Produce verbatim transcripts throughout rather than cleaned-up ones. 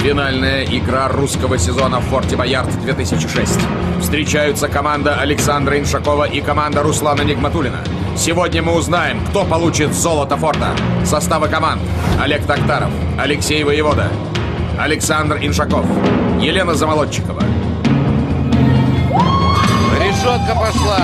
Финальная игра русского сезона в Форте Боярд две тысячи шесть. Встречаются команда Александра Иншакова и команда Руслана Нигматуллина. Сегодня мы узнаем, кто получит золото форта. Составы команд: Олег Токтаров, Алексей Воевода, Александр Иншаков, Елена Замолодчикова. Решетка пошла.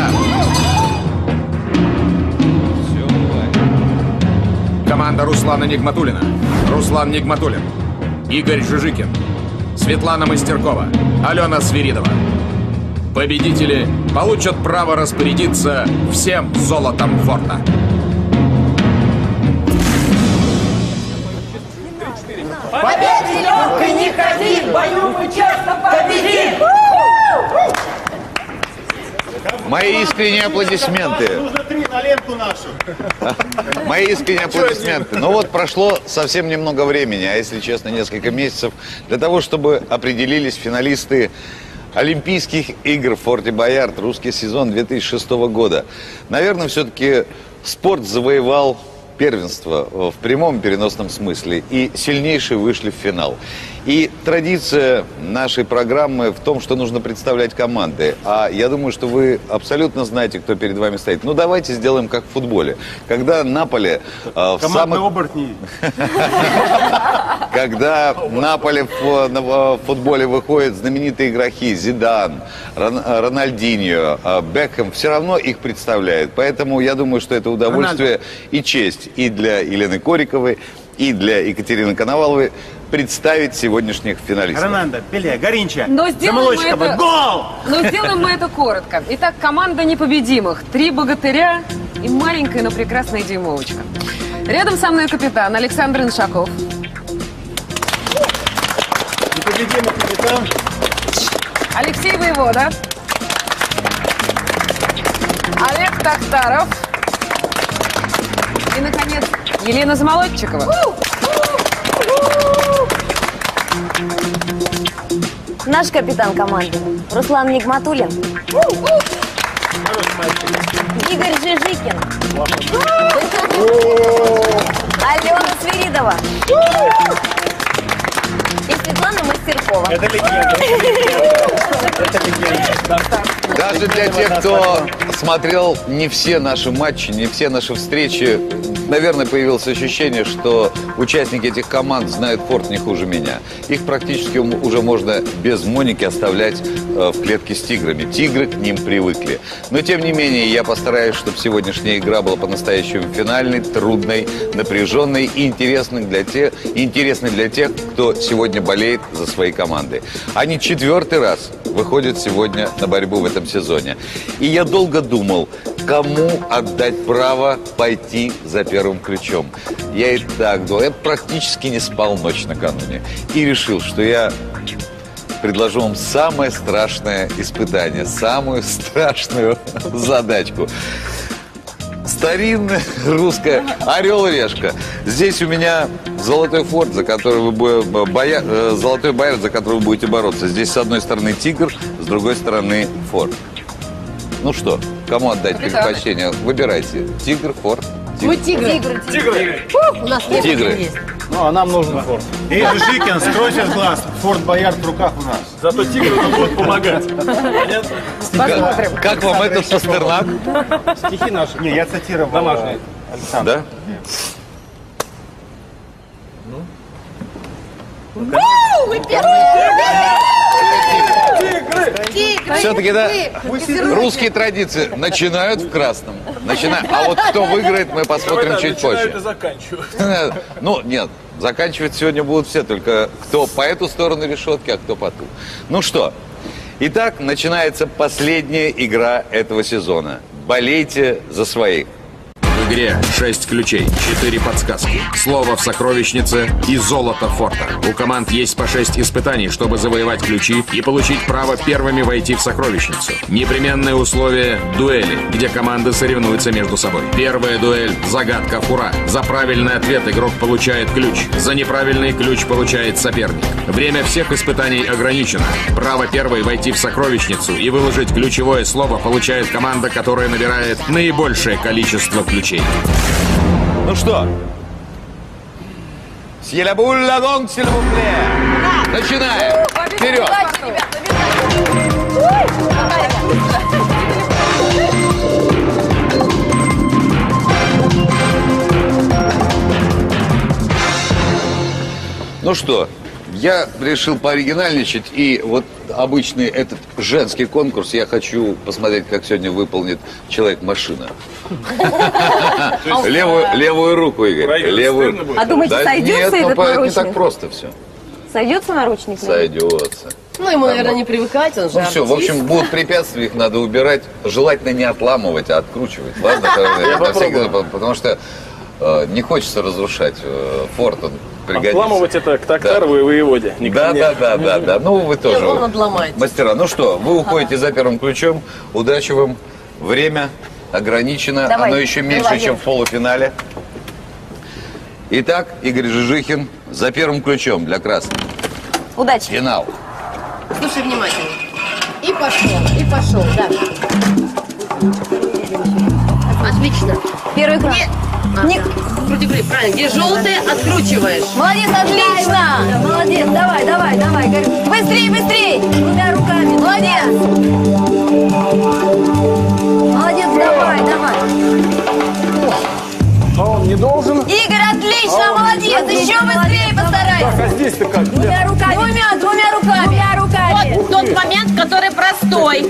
Все, бывает. Команда Руслана Нигматуллина. Руслан Нигматуллин, Игорь Жижикин, Светлана Мастеркова, Алена Свиридова. Победители получат право распорядиться всем золотом форта. Победы легкой не ходи, в бою мы честно победим! Мои искренние аплодисменты. Нужно три на ленту нашу. Мои искренние аплодисменты. Ну вот прошло совсем немного времени, а если честно, несколько месяцев, для того, чтобы определились финалисты Олимпийских игр в Форте Боярд, русский сезон две тысячи шестого года. Наверное, все-таки спорт завоевал первенство в прямом и переносном смысле, и сильнейшие вышли в финал. И традиция нашей программы в том, что нужно представлять команды. А я думаю, что вы абсолютно знаете, кто перед вами стоит. Ну, давайте сделаем как в футболе. Когда на поле... Э, в самых... оборотни. Когда на поле в футболе выходят знаменитые игроки Зидан, Рональдиньо, Бекхэм, все равно их представляют. Поэтому я думаю, что это удовольствие и честь и для Елены Кориковой, и для Екатерины Коноваловой представить сегодняшних финалистов. Рональдо, Пеле, Гаринча, Но сделаем, мы это... гол! Но сделаем мы это коротко. Итак, команда непобедимых. Три богатыря и маленькая, но прекрасная дюймовочка. Рядом со мной капитан Александр Иншаков. Непобедимый капитан. Алексей Воевода. Олег Токтаров. И, наконец, Елена Замолодчикова. Наш капитан команды Руслан Нигматуллин. Игорь Жижикин. Алена Свиридова. И Светлана Мастеркова. Это легенда. Это легенда. Даже для тех, кто смотрел не все наши матчи, не все наши встречи, наверное, появилось ощущение, что участники этих команд знают форт не хуже меня. Их практически уже можно без Моники оставлять в клетке с тиграми. Тигры к ним привыкли. Но, тем не менее, я постараюсь, чтобы сегодняшняя игра была по-настоящему финальной, трудной, напряженной и интересной для тех, интересной для тех, кто сегодня болеет за свои команды. Они четвертый раз выходят сегодня на борьбу в этом сезоне. И я долго думал, кому отдать право пойти за первым ключом. Я и так думал, я практически не спал ночь накануне. И решил, что я предложу вам самое страшное испытание, самую страшную задачку. Старинная русская орел и решка. Здесь у меня золотой форт, за который вы будете боя... золотой боярд, за который вы будете бороться. Здесь с одной стороны тигр, с другой стороны форт. Ну что, кому отдать предпочтение? Выбирайте. Тигр, форт. Тигр. Мы тигры. Тигры. Тигры. У нас есть. Тигры. есть. Ну, а нам нужен форт. И Жижикин, скройся с глаз. Форт Боярд в руках у нас. Зато тигры нам будут помогать. Посмотрим. Как, как вам этот Пастернак? Стихи наши. Не, я цитировал. Домашние. Александр. Да? Мы первые. Все-таки, да, русские традиции начинают в красном. Начинают. А вот кто выиграет, мы посмотрим чуть позже. Ну, нет, заканчивать сегодня будут все, только кто по эту сторону решетки, а кто по ту. Ну что, итак, начинается последняя игра этого сезона. Болейте за своих. В игре шесть ключей, четыре подсказки, слово в сокровищнице и золото форта. У команд есть по шесть испытаний, чтобы завоевать ключи и получить право первыми войти в сокровищницу. Непременное условие – дуэли, где команды соревнуются между собой. Первая дуэль – загадка фура. За правильный ответ игрок получает ключ. За неправильный ключ получает соперник. Время всех испытаний ограничено. Право первой войти в сокровищницу и выложить ключевое слово получает команда, которая набирает наибольшее количество ключей. Ну что, Сьелябулля донг сильвупле. Начинаем. Вперед. Удачи, ребята, Ой, давай, Ну что, я решил пооригинальничать, и вот обычный этот женский конкурс я хочу посмотреть, как сегодня выполнит человек-машина. Левую, левую руку, Игорь. Левую. А думаете, Да сойдется нет, этот ну, не наручник? так просто все. Сойдется наручник? Сойдется. Ну, ему, наверное, не привыкать, он же Ну все, в общем, будут препятствия, их надо убирать. Желательно не отламывать, а откручивать. Ладно? На всякий- Потому что э, не хочется разрушать э, форт. Он пригодится. Отламывать это к Токтарову и воеводе. не ко Да, мне. да, да, да, да. Ну, вы тоже он отломает. мастера. Ну что, вы уходите за первым ключом. Удачи вам. Время ограничено. Давай, Оно еще меньше, молодец. чем в полуфинале. Итак, Игорь Жижихин за первым ключом для красных. Удачи. Финал. Слушай внимательно. И пошел, и пошел, да. Отлично. Первый кран. Не... Крути, крути, правильно. Где желтый, откручиваешь. Молодец, отлично! Молодец, давай, давай, давай. Говорю, быстрей, быстрей! Двумя руками. Молодец! Молодец, давай, давай. А он не должен. Игорь, отлично, молодец! Еще быстрее Так, постарайся. а здесь-то как? Двумя руками. Двумя, двумя руками. Двумя руками. Вот тот момент, который простой.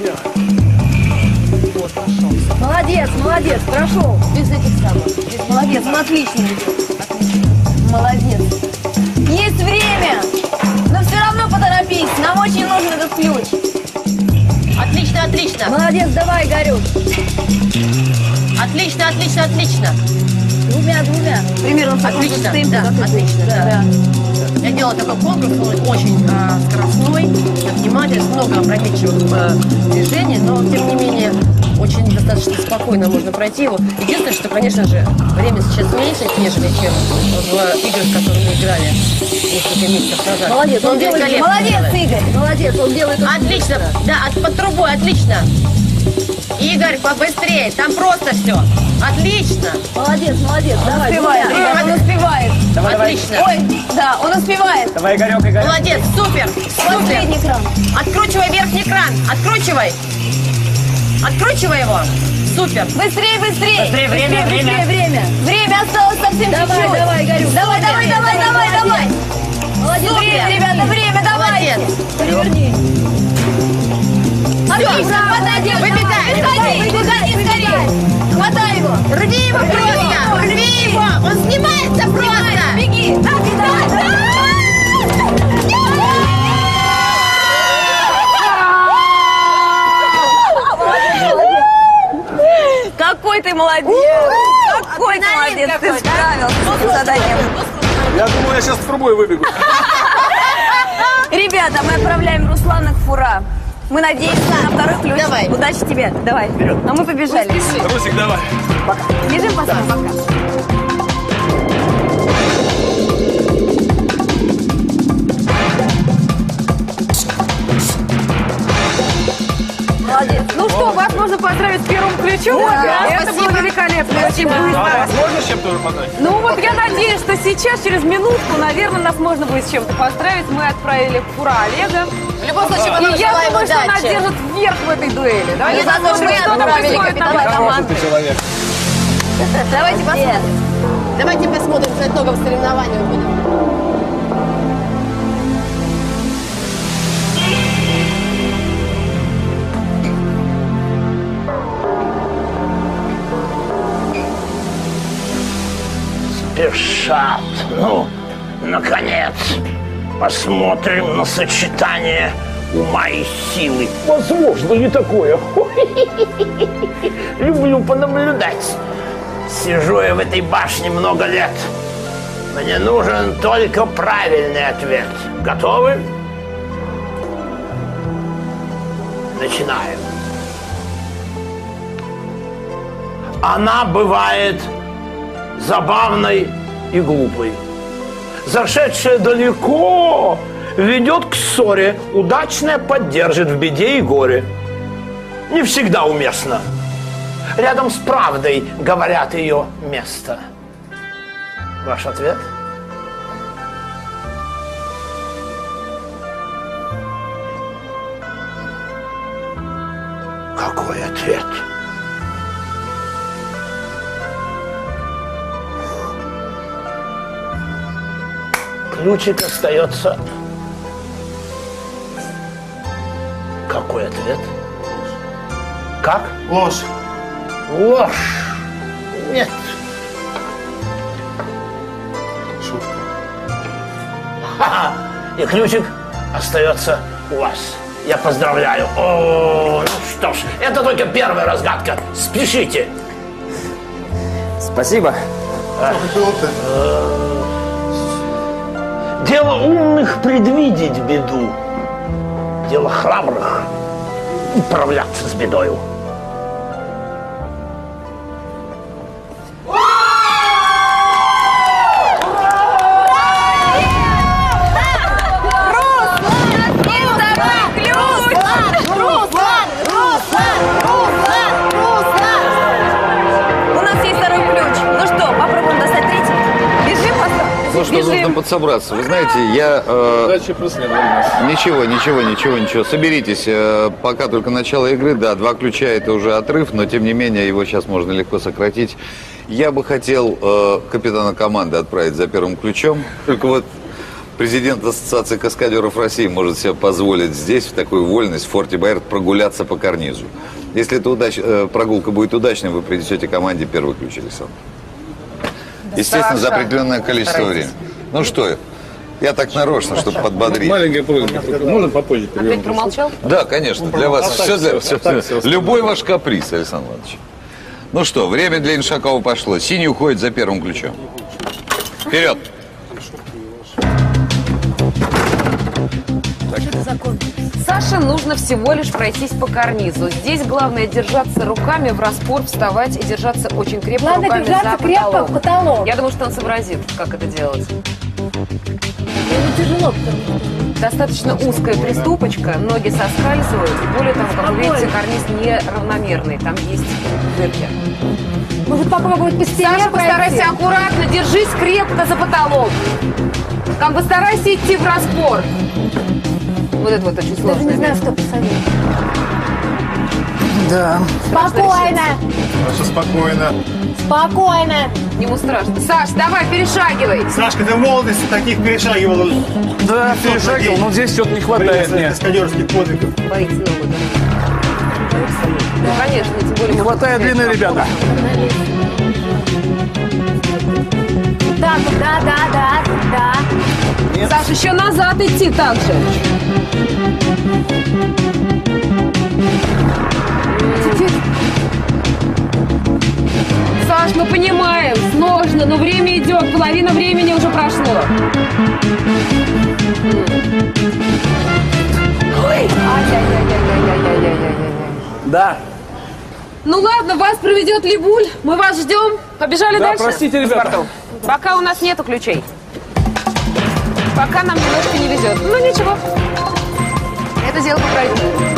Молодец, молодец, прошел. Без этих самых. Без- Молодец, он отлично идет. Отлично. Молодец. Есть время, но все равно поторопись. Нам очень нужен этот ключ. Отлично, отлично. Молодец, давай, Игорюш. Отлично, отлично, отлично. Двумя, двумя. Примерно в таком же Отлично, темпе, да, как и ты. отлично, Да. да. Я делала такой конкурс, он очень а, скоростной, внимательный, много опрометчивых а, движений, но тем не менее очень достаточно спокойно можно пройти его. Единственное, что, конечно же, время сейчас меньше, нежели чем в играх, которые мы играли несколько месяцев назад. Молодец, Но он делает. великолепно Молодец, делает. Игорь. Молодец, он делает. очень Отлично, быстро. да, от, под трубой, отлично. Игорь, побыстрее, там просто все. Отлично. Молодец, молодец. Давай, успевает. двумя. Игорь, он успевает. Отлично. Ой, да, он успевает. Давай, Игорек, Игорек. Молодец, супер, супер. Последний кран. Откручивай верхний кран, откручивай. Откручивай его. Супер. Быстрее, быстрее. Быстрее, время, быстрее, время. время. Время осталось совсем Давай, чуть-чуть. давай, Игорюк. Давай, давай, давай, давай, давай. Молодец, Супер. время, ребята, время, давайте. Молодец. Переверни. Отлично, хватай, девочка. Выбегай, Выходи, выходи скорее. Хватай его. Рви его просто, рви его. Он снимается просто. Беги. Так, так, так. Какой ты молодец! Какой ты молодец! Ты справился с заданием. Я думаю, я сейчас с трубой выбегу. Ребята, мы отправляем Руслана к Фура. Мы надеемся на второй ключ. Давай. Удачи тебе. Давай. А мы побежали. Русик, давай. Бежим, пока. Пока. Молодец. Ну что, вас можно поздравить с первым ключом. Да, Это было великолепно, очень А быстро. вас можно с чем-то поздравить? Ну вот я надеюсь, что сейчас, через минутку, наверное, нас можно будет с чем-то поздравить. Мы отправили в Фура Олега. В любом случае, мы И вам я желаем думаю, что она удачи. держит вверх в этой дуэли. Давайте И за то, что посмотрим, мы что там отправили происходит на капитана выходе. команды. Человек. Давайте посмотрим. Давайте посмотрим по итогам соревнований. Будем. Спешат. Ну, наконец, посмотрим на сочетание ума и силы. Возможно ли такое? Люблю понаблюдать. Сижу я в этой башне много лет. Мне нужен только правильный ответ. Готовы? Начинаем. Она бывает забавной и глупой. Зашедшая далеко ведет к ссоре, удачная поддержит в беде и горе. Не всегда уместно. Рядом с правдой, говорят, ее место. Ваш ответ? Какой ответ? Ключик остается. Какой ответ? Как? Ложь. Ложь. Нет. Шутка. Ха-ха. И ключик остается у вас. Я поздравляю. О, ну что ж, это только первая разгадка. Спешите. Спасибо. Дело умных предвидеть беду. Дело храбрых управляться с бедою. Ну что, нужно подсобраться. Вы знаете, я... Э, ничего, ничего, ничего, ничего. Соберитесь. Э, пока только начало игры. Да, два ключа это уже отрыв, но тем не менее его сейчас можно легко сократить. Я бы хотел э, капитана команды отправить за первым ключом. Только вот президент Ассоциации каскадеров России может себе позволить здесь, в такую вольность, в форте Боярд, прогуляться по карнизу. Если эта удач... э, прогулка будет удачной, вы принесете команде первый ключ, Александр. Естественно, за определенное количество времени. Ну что, я так нарочно, чтобы подбодрить. Маленькая просьба. Можно попозже? Опять промолчал? Да, конечно. Для вас а все, для, все, все, все, все. Любой ваш каприз, Александр Иванович. Ну что, время для Иншакова пошло. Синий уходит за первым ключом. Вперед! Саше нужно всего лишь пройтись по карнизу. Здесь главное держаться руками в распор, вставать и держаться очень крепко Главное руками держаться за крепко потолок. в потолок. Я думаю, что он сообразит, как это делать. Ему тяжело, потому что... Достаточно узкая приступочка, ноги соскальзывают. Более того, как вы видите, карниз неравномерный, там есть дырки. Может, попробовать по стене Саша, пройти? постарайся аккуратно, держись крепко за потолок. Как бы старайся идти в распор. Вот это вот очень сложно. Даже не знаю, что посоветовать. Да. Спокойно! Саша, спокойно. Спокойно! Ему страшно. Саш, давай, перешагивай. Сашка, ты в молодости таких перешагивал. Да, перешагивал, но здесь что-то не хватает мне. Каскадерских подвигов. Боится ногу, да? Ну, конечно, тем более... Не хватает длины, ребята. Да, да, да, да, да. Саш, еще назад идти так же. Саш, мы понимаем, сложно, но время идет, половина времени уже прошло. Ой! Ай-яй-яй-яй-яй-яй-яй-яй-яй. Да. Ну ладно, вас проведет Либуль, мы вас ждем. Побежали Да, дальше? простите, ребята. Пока у нас нету ключей. Пока нам немножко не везет. Ну ничего. Это дело поправимо.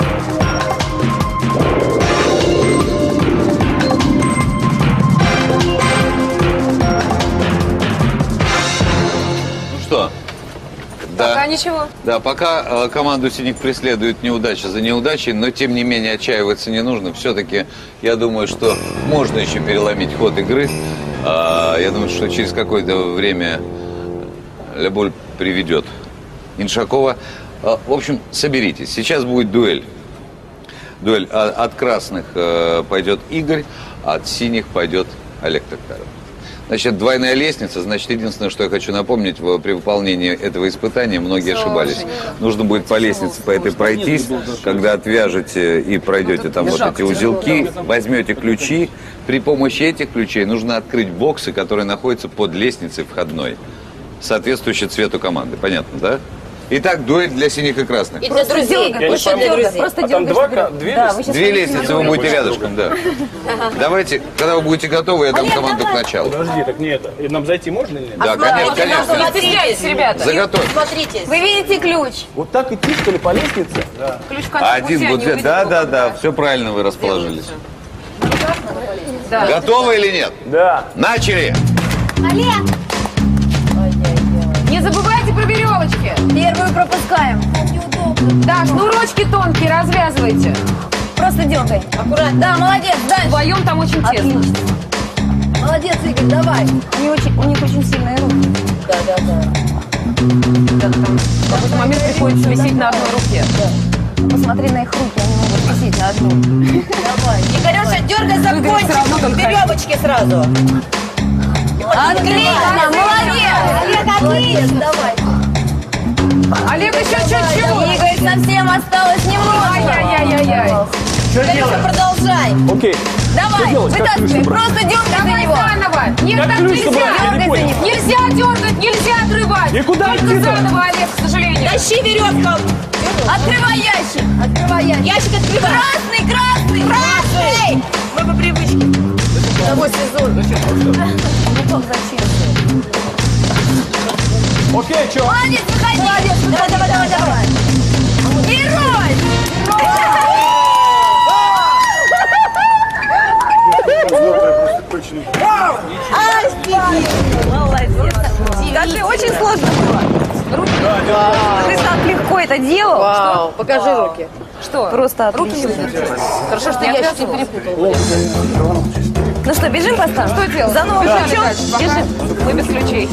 Ну что? Да. Пока ничего. Да, пока э, команду синих преследует неудача за неудачей, но тем не менее отчаиваться не нужно. Все-таки я думаю, что можно еще переломить ход игры. А, я думаю, что через какое-то время Лебуль приведет Иншакова. А, в общем, соберитесь. Сейчас будет дуэль. Дуэль. А, от красных э, пойдет Игорь, а от синих пойдет Олег Токтаров. Значит, двойная лестница, значит, единственное, что я хочу напомнить, при выполнении этого испытания многие ошибались. Нужно будет по лестнице по этой пройтись, когда отвяжете и пройдете там вот эти узелки, возьмете ключи. При помощи этих ключей нужно открыть боксы, которые находятся под лестницей входной, соответствующие цвету команды. Понятно, да? Итак, дуэль для синих и красных. И для друзей. Просто для друзей. Просто А там два, две Да, лестницы? вы сейчас Две лестницы, вы будете рядышком, да. Давайте, когда вы будете готовы, я дам команду к началу. Подожди, так не это. И нам зайти можно или нет? Да, конечно, конечно. Не стесняйтесь, ребята. Заготовь. Смотрите. Вы видите ключ? Вот так идти, что ли, по лестнице? Ключ в конце Один, пути, вот, они да, увидят, да, как да, это да, все правильно вы расположились. Да. Готовы или нет? Да. Начали! Олег! Не забывайте про веревочки. Первую пропускаем. Да, шнурочки тонкие, развязывайте. Просто Просто дергай. Аккуратно. Да, молодец, дальше. Вдвоем там очень тесно. Отлично. Молодец, Игорь, давай. Они очень, у них очень сильные руки. Да, да, да. Да, там в какой-то момент приходится висеть на одной руке. Да. Посмотри на их руки, они могут висеть на одну. Давай. Игорюша, дергай за кончик, веревочки сразу. Отлично, молодец. Олег, отлично. Давай. Олег, еще чуть-чуть. Игорь, совсем осталось немного. Ай-яй-яй-яй-яй. Игорюша, продолжай. Окей. Давай, вытаскивай, просто дергай за него. Заново. Нет, Как так ключ нельзя. собрать? Я не Дергай за понял. них. Нельзя дергать, нельзя отрывать. И куда Только идти-то? заново, Олег, к сожалению. Тащи веревку. Открывай ящик. Открывай ящик. Ящик открывай. Красный, красный, красный. Мы по привычке. Того сезон. Не тот зачем. Окей, чё? Молодец, выходи. Молодец, давай, давай, давай, давай. Герой. Молодец. Скажи, очень сложно было. Руки. Ты так легко это делал. Вау, покажи руки. Что? Просто Руки не отлично. выдерживают. Хорошо, что я сейчас не перепутала. Ну что, бежим поставим? Что делать? За новым Бежали ключом? дальше, пока Бежим. мы без ключей.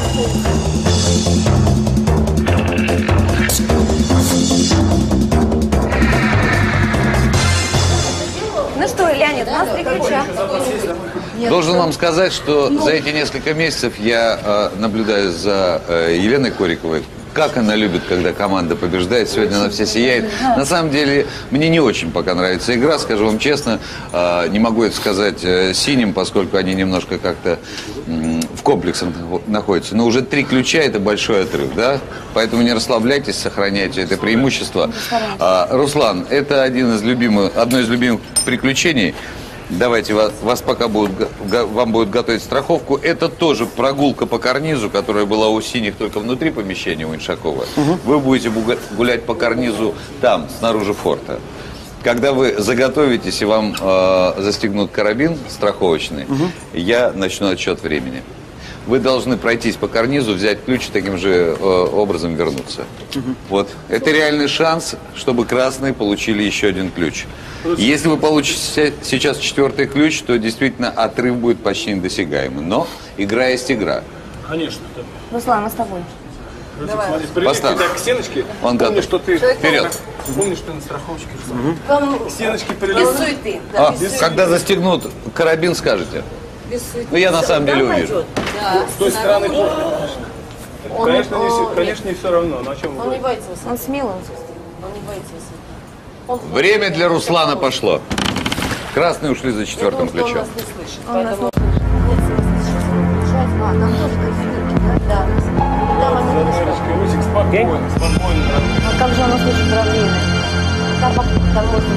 Ну что, Леонид, у нас три ключа. Должен вам сказать, что за эти несколько месяцев я э, наблюдаю за э, Еленой Кориковой. Как она любит, когда команда побеждает. Сегодня она вся сияет. На самом деле, мне не очень пока нравится игра, скажу вам честно. Э, не могу это сказать э, синим, поскольку они немножко как-то э, в комплексах находятся. Но уже три ключа – это большой отрыв, да? Поэтому не расслабляйтесь, сохраняйте это преимущество. Э, Руслан, это один из любимых, одно из любимых приключений. Давайте вас, вас пока будут, вам будут готовить страховку. Это тоже прогулка по карнизу, которая была у синих только внутри помещения у Иншакова. Угу. Вы будете гулять по карнизу там, снаружи форта. Когда вы заготовитесь и вам э, застегнут карабин страховочный, угу. я начну отсчет времени. Вы должны пройтись по карнизу, взять ключ и таким же э, образом вернуться. Угу. Вот. Это реальный шанс, чтобы красные получили еще один ключ. Если вы получите сейчас четвертый ключ, то действительно отрыв будет почти недосягаемый. Но игра есть игра. Конечно. Руслан, мы с тобой. Смотри, привет, к стеночке. Он Помни, готов. что ты... Вперед. Помни, что ты на страховочке. Угу. К стеночке Без прилет. суеты. А, когда застегнут карабин, скажете? Ну, я на самом деле увижу. Да. С той стороны тоже, конечно. Конечно, не, все- конечно, не все равно. Но о чем вы Он не говорите? боится высоты. Он смелый. Он не боится высоты. Время для Руслана пошло. Красные ушли за Я четвертым думаю, что он ключом. нас не слышит. Он нас Поэтому... Нет смысла сейчас бежать. А, там тоже кафедрики, да? Да. Там они не слышат. Ручка, Русик, спокойно, спокойно. А как же он услышит про время? Там, там можно...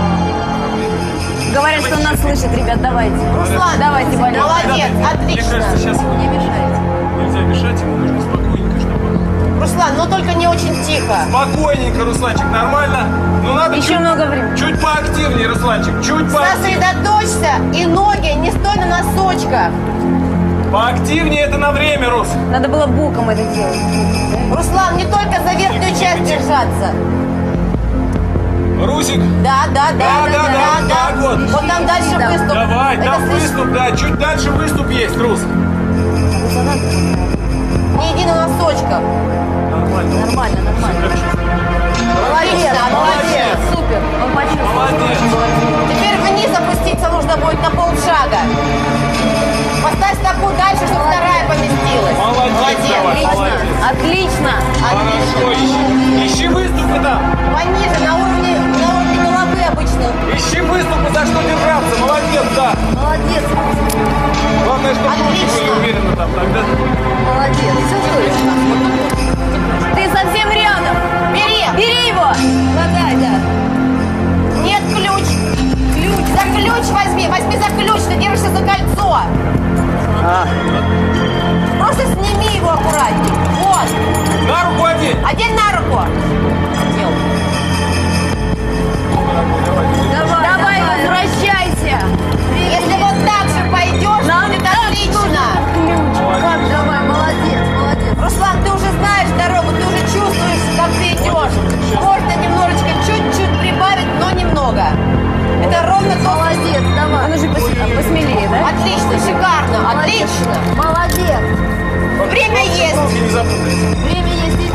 Говорят, что он нас слышит, ребят, давайте. Руслан, давайте, болеем. молодец, Мне отлично. кажется, сейчас Не мешайте. нельзя мешать, ему нужно спокойненько, чтобы... Руслан, но только не очень тихо. Спокойненько, Русланчик, нормально? Ну надо Еще чуть, много времени. чуть поактивнее, Русланчик, чуть поактивнее. Сосредоточься и ноги не стой на носочках. Поактивнее это на время, Рус. Надо было боком это делать. Руслан, не только за верхнюю часть держаться. Русик, Да, да, да, Да, да, да, так вот. Вот там дальше Да. выступ. давай, Это там слышно. выступ, да, чуть дальше выступ есть, Рус. Не иди на носочках. Нормально. Нормально, нормально. Молодец, молодец. Супер. Он почувствовал. Молодец. Теперь вниз опуститься нужно будет на полшага. Поставь стопу дальше, чтобы вторая поместилась. Молодец, давай, Отлично. молодец. Отлично. Хорошо, ищи, ищи выступы там. Пониже, на уровне, на уровне головы обычно. Ищи выступы, за что держаться. Молодец, да. Молодец. Главное, чтобы руки Отлично. были уверены там. Тогда... Молодец. Все точно. Ты совсем рядом. Бери. Бери его. Хватай, да. Нет, ключ. Ключ. За ключ возьми. Возьми за ключ. Ты держишься за кольцо. Просто сними его аккуратней. Вот. На руку одень. Одень на руку. Одел. Давай, Давай, возвращайся. Если вот так же пойдешь, будет отлично. Как? Давай, молодец, молодец. есть. Не запутайся. Время есть, иди,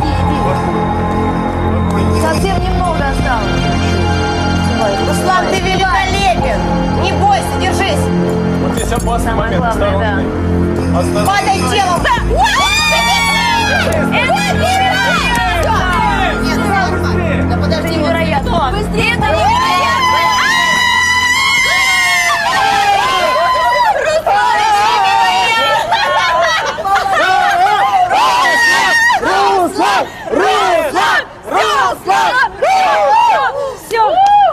иди. Совсем немного осталось. Руслан, ты великолепен. Не бойся, держись. Вот здесь опасный Самое момент. главное, Осторожный. Осторожный. Падай телом. Да. Да подожди, невероятно. Быстрее, это невероятно. Руслан! Руслан! Все.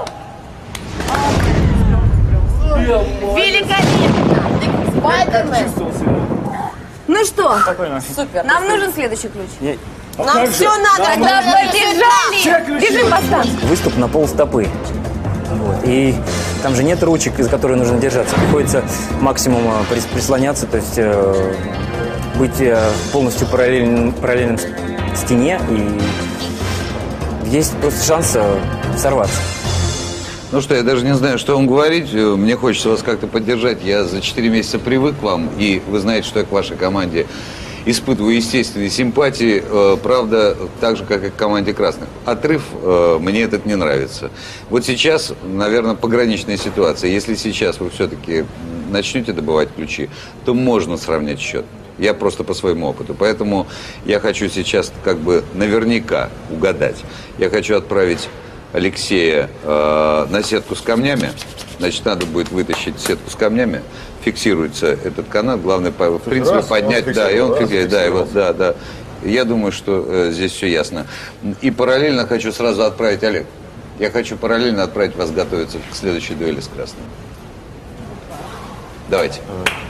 Великолепно! Спайдермен! Ну что, Супер! нам нужен следующий ключ. Нам все надо! Тогда подержали! Бежим по станции. Выступ на полстопы. Вот. И там же нет ручек, из которых нужно держаться. Приходится максимум э, прис- прислоняться, то есть э, быть э, полностью параллельным, параллельным стене, и есть просто шанс э, сорваться. Ну что, я даже не знаю, что вам говорить. Мне хочется вас как-то поддержать. Я за четыре месяца привык к вам, и вы знаете, что я к вашей команде испытываю естественные симпатии, э, правда, так же, как и к команде красных. Отрыв, э, мне этот не нравится. Вот сейчас, наверное, пограничная ситуация. Если сейчас вы все-таки начнете добывать ключи, то можно сравнять счет. Я просто по своему опыту. Поэтому я хочу сейчас как бы наверняка угадать. Я хочу отправить Алексея э, на сетку с камнями. Значит, надо будет вытащить сетку с камнями. Фиксируется этот канат. Главное, по- в принципе, раз, поднять. он Да, и он фиксировал, фиксирует. Да, и вот, да, да. Я думаю, что э, здесь все ясно. И параллельно хочу сразу отправить, Олег, я хочу параллельно отправить вас готовиться к следующей дуэли с красным. Давайте.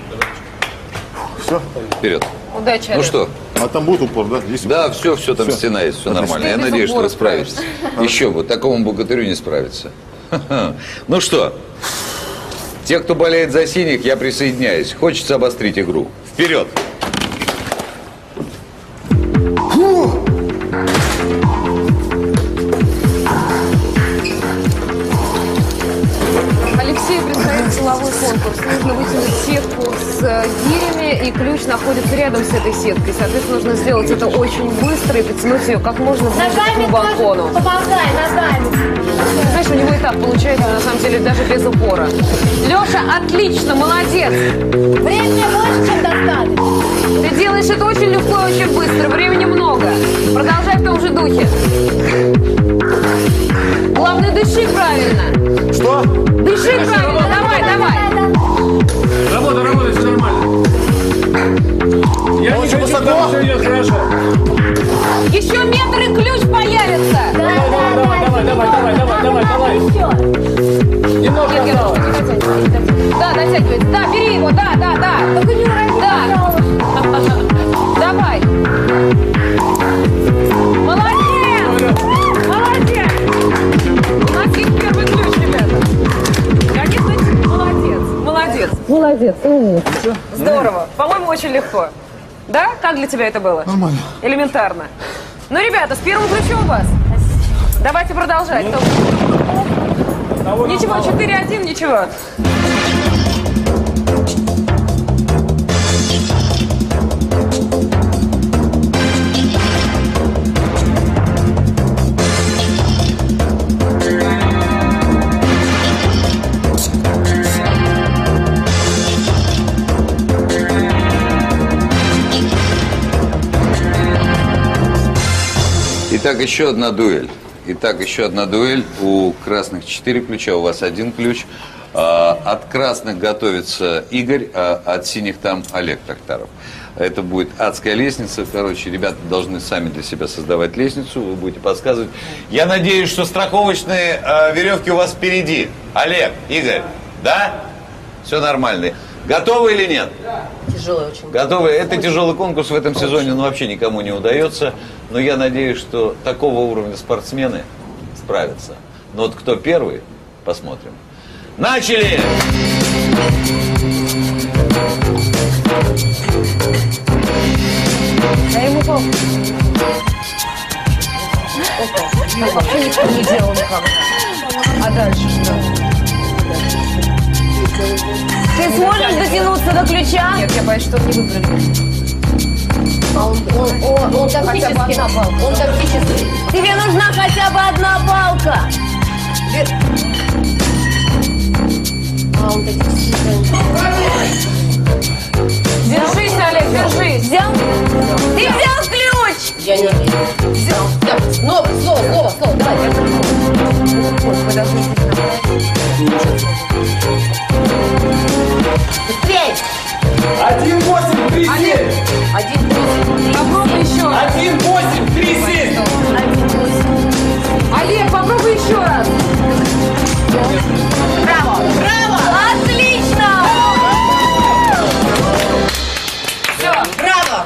Все? Вперед. Удачи, Ну Олег. что? А там будет упор, да? Есть упор? Да, все, все, там Всё. стена есть, все нормально. Я Ты без надеюсь, что упора вы справитесь. Еще бы, такому богатырю не справиться. Ха-ха. Ну что, те, кто болеет за синих, я присоединяюсь. Хочется обострить игру. Вперед! Алексею предстоит силовой конкурс. Нужно вытянуть сетку с э, гирями, и ключ находится рядом с этой сеткой. Соответственно, нужно сделать это очень быстро и подтянуть ее как можно ближе к этому балкону. Помогай, ногами. Ты знаешь, у него и так получается, на самом деле, даже без упора. Леша, отлично, молодец! Времени больше, чем достаточно. Ты делаешь это очень легко и очень быстро, времени много. Продолжай в том же духе. Главное, дыши правильно. Что? Дыши правильно, давай, давай. Работа, работа, все нормально. Я не хочу, там все идет хорошо. Еще метр и ключ появится. Давай, давай, давай, давай, давай, давай, давай. Немного Нет, осталось. Да, дотягивается. Да, бери его, да, да, да. Только не урони, Да. Давай. Молодец! Молодец! У нас есть первый ключ, ребята. Конечно, молодец. Молодец. Молодец. Умница. Здорово. По-моему, очень легко. Да? Как для тебя это было? Нормально. Элементарно. Ну, ребята, с первым ключом у вас. Давайте продолжать. Ничего, четыре один, ничего. Итак, еще одна дуэль. Итак, еще одна дуэль. У красных четыре ключа, у вас один ключ. А, от красных готовится Игорь, а от синих там Олег Тахтаров. Это будет адская лестница. Короче, ребята должны сами для себя создавать лестницу. Вы будете подсказывать. Я надеюсь, что страховочные э, веревки у вас впереди. Олег, Игорь, да? Все нормально. Готовы или нет? Тяжелый очень. Готовы? Это тяжелый конкурс в этом сезоне, но вообще никому не удается. Но я надеюсь, что такого уровня спортсмены справятся. Но вот кто первый, посмотрим. Начали! Я ему пол. Так вообще никто не делал никого. А дальше что? Ты сможешь дотянуться до ключа? Нет, я боюсь, что он не выпрыгнет. А он, Он, он, он тактически. Он тактически. Тебе нужна хотя бы одна палка. А, он тактически. Держись, Олег, держись. Взял? Ты взял ключ? Я не взял. Так, снова, снова, снова, снова. Давай, я подожди. Быстрей! Один восемь три семь. Один восемь. Попробуй еще раз. Один восемь три семь. Один восемь. Олег, попробуй еще раз. Браво! Браво! Отлично! Все, браво!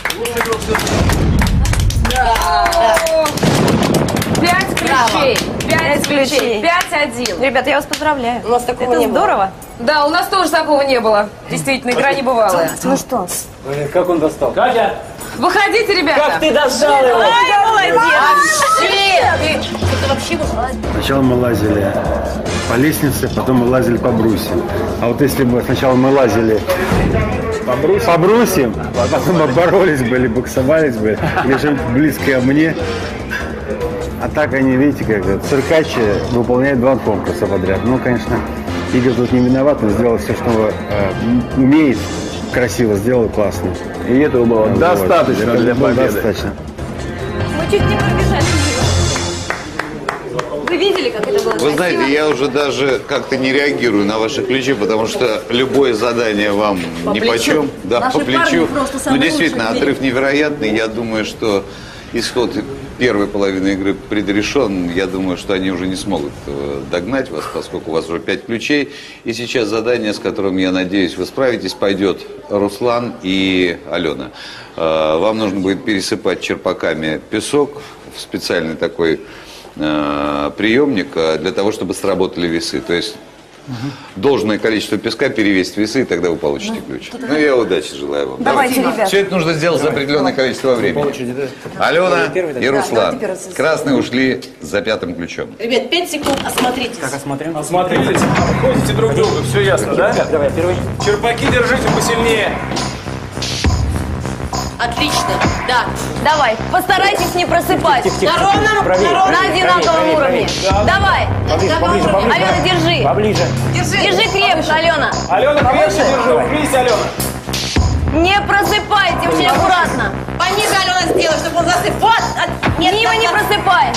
Пять ключей. Пять ключей. Пять один. Ребята, я вас поздравляю. У нас такого Это не было. здорово. Да, у нас тоже такого не было. Действительно, игра небывалая. Ну что? Как он достал? Катя, Выходите, ребята. Как ты достал его? Ай, молодец! Вообще! Это вообще молодец. Сначала мы лазили по лестнице, потом мы лазили по брусьям. А вот если бы сначала мы лазили по брусьям, по брусьям а потом мы боролись бы или боксовались бы, или что-нибудь близкое мне. А так они, видите, как вот, циркач выполняет два конкурса подряд. Ну, конечно, Игорь тут не виноват, он сделал все, что э, умеет, красиво сделал, классно. и этого было достаточно для победы. Достаточно. Мы чуть не пробежали. Вы видели, как это было? Вы знаете, я уже даже как-то не реагирую на ваши ключи, потому что любое задание вам нипочем. Да, Наши по плечу. парни просто Ну, самые действительно, лучшие в мире. отрыв невероятный. Я думаю, что исход первой половины игры предрешен. Я думаю, что они уже не смогут э, догнать вас, поскольку у вас уже пять ключей. И сейчас задание, с которым, я надеюсь, вы справитесь, пойдет Руслан и Алена. Э, вам нужно будет пересыпать черпаками песок в специальный такой э, приемник э, для того, чтобы сработали весы. То есть должное количество песка перевесить весы, и тогда вы получите ключ. Ну, я удачи желаю вам. Давайте, ребят. Все это нужно сделать за определенное количество времени. Алена и Руслан. Красные ушли за пятым ключом. Ребят, пять секунд, осмотритесь. Как осмотрим? Осмотритесь, ходите друг к другу, все ясно, да? Давай, первый. Черпаки держите посильнее. Отлично, да. Давай, постарайтесь не просыпать. Тихо, тихо, На ровном, правее, на ровном. На правее, одинаковом правее, уровне. правее. Давай. Поближе, поближе, поближе. Алена, держи. Поближе. Держи крепко, Алена. Алена, крепче держи, упрись, Алена. Не просыпайте, очень аккуратно. Пониже, Алена, сделай, чтобы он засып. Вот. от- Нет, Мимо не так, так. просыпай.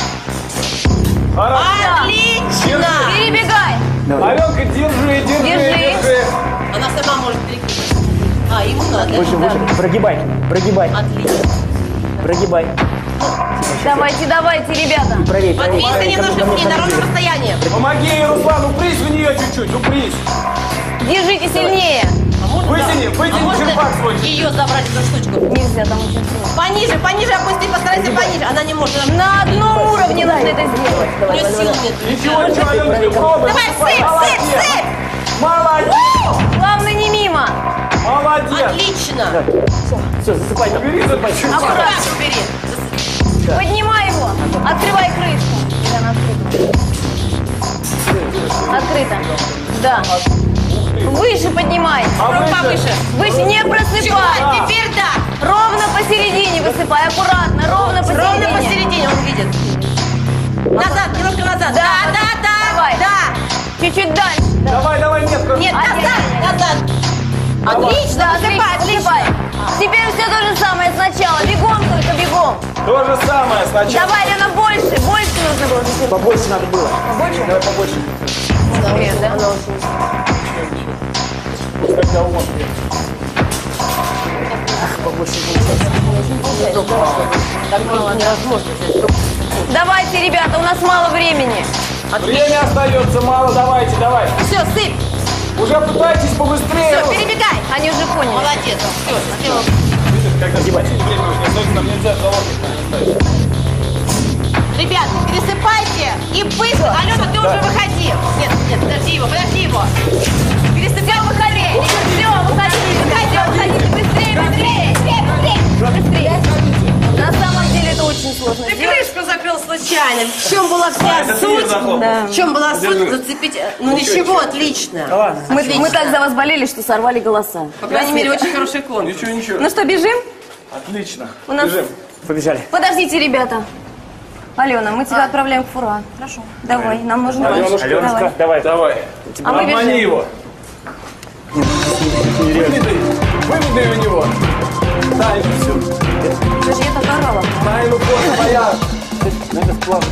Отлично. Перебегай. Аленка, держи, держи, Держи. держи. Она сама может перекрыть. А, ему надо. Выше, выше. Прогибай, прогибай, Отлично. прогибай. Давайте, давайте, ребята. Правее, правее. Двигайся немножко к ней на ровном расстоянии. Помоги ей, Руслан, упрись в нее чуть-чуть, упрись. Держите сильнее. А можно, Вытяни, да? вытяни а можно черпак свой. ее забрать, эту штучку? Нельзя, там очень сложно. Пониже, пониже опусти, постарайся пониже. Она не может. Она... На одном уровне нужно это сделать. У нее сил нет. Ничего, ничего, Аленка, пробуй. Давай, сыпь, сыпь, сыпь! Молодец, Главное, не мимо. молодец. Отлично. Все, засыпай там. Бери, засыпай. Аккуратно убери. Поднимай его. Открывай крышку. Или она открыта? Открыто. Да. Выше поднимай. Рука выше. Выше, не просыпай. Чего? Теперь да. Ровно посередине высыпай, аккуратно, ровно посередине. Ровно посередине, он видит. Назад, немножко назад. Да, да, да. Давай. Да. Чуть-чуть дальше. Да. Давай, давай, нет, Нет, А, назад, нет, нет, назад. Отлично, Да, посыпай, посыпай. отлично. Теперь все то же самое сначала. Бегом только, бегом. То же самое сначала. Давай, Лена, больше. Больше нужно было. засыпать. Побольше надо было. Побольше? Давай побольше. Нет, да? Когда он. Давайте, ребята, у нас мало времени. Время остается мало, давайте, давай. Все, сыпь. Уже пытайтесь побыстрее. Все, перебегай. Они уже поняли. Молодец. Все, сделал. Когда схватить время уже не остается, нам нельзя заложить. Ребят, пересыпайте и быстро. Алена, ты уже выходи. Нет, нет, подожди его, подожди его. Пересыпай, выходи. Все, выходите, выходите, выходите. Быстрее, быстрее. Быстрее, быстрее. На самом деле это очень сложно Ты сделать. крышку закрыл случайно. В чем была вся это ты суть? захлопнул. Да. В чем была суть? Зацепить. Ну ничего, отлично. Мы, мы так за вас болели, что сорвали голоса. По крайней мере, очень хороший конкурс. Ничего, ничего. Ну что, бежим? Отлично. У нас... Бежим. Побежали. Подождите, ребята. Алена, мы тебя а. отправляем в Фура. Хорошо. Давай, нам нужно Аленушка, больше. Аленушка, давай. Давай. А мы Обмани бежим. его. Выведи, выведи у него. Тайну всю. Слушай, я так орала. Тайну понял, моя. Надо сплавать.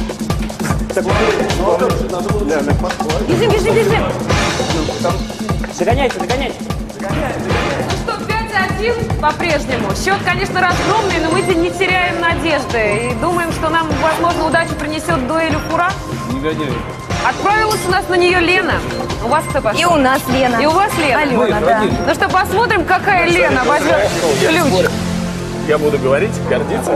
Бежим, бежим, бежим. Догоняйте, догоняйте. Ну что, пять один по-прежнему. Счет, конечно, разгромный, но мы не теряем надежды. И думаем, что нам, возможно, удачу принесет дуэль у Фура. Негодяй. Отправилась у нас на нее Лена. У вас кто пошел? И у нас Лена. И у вас Лена. Алена, да. Ну что, посмотрим, какая Лена возьмет ключ. Я буду говорить, гордиться.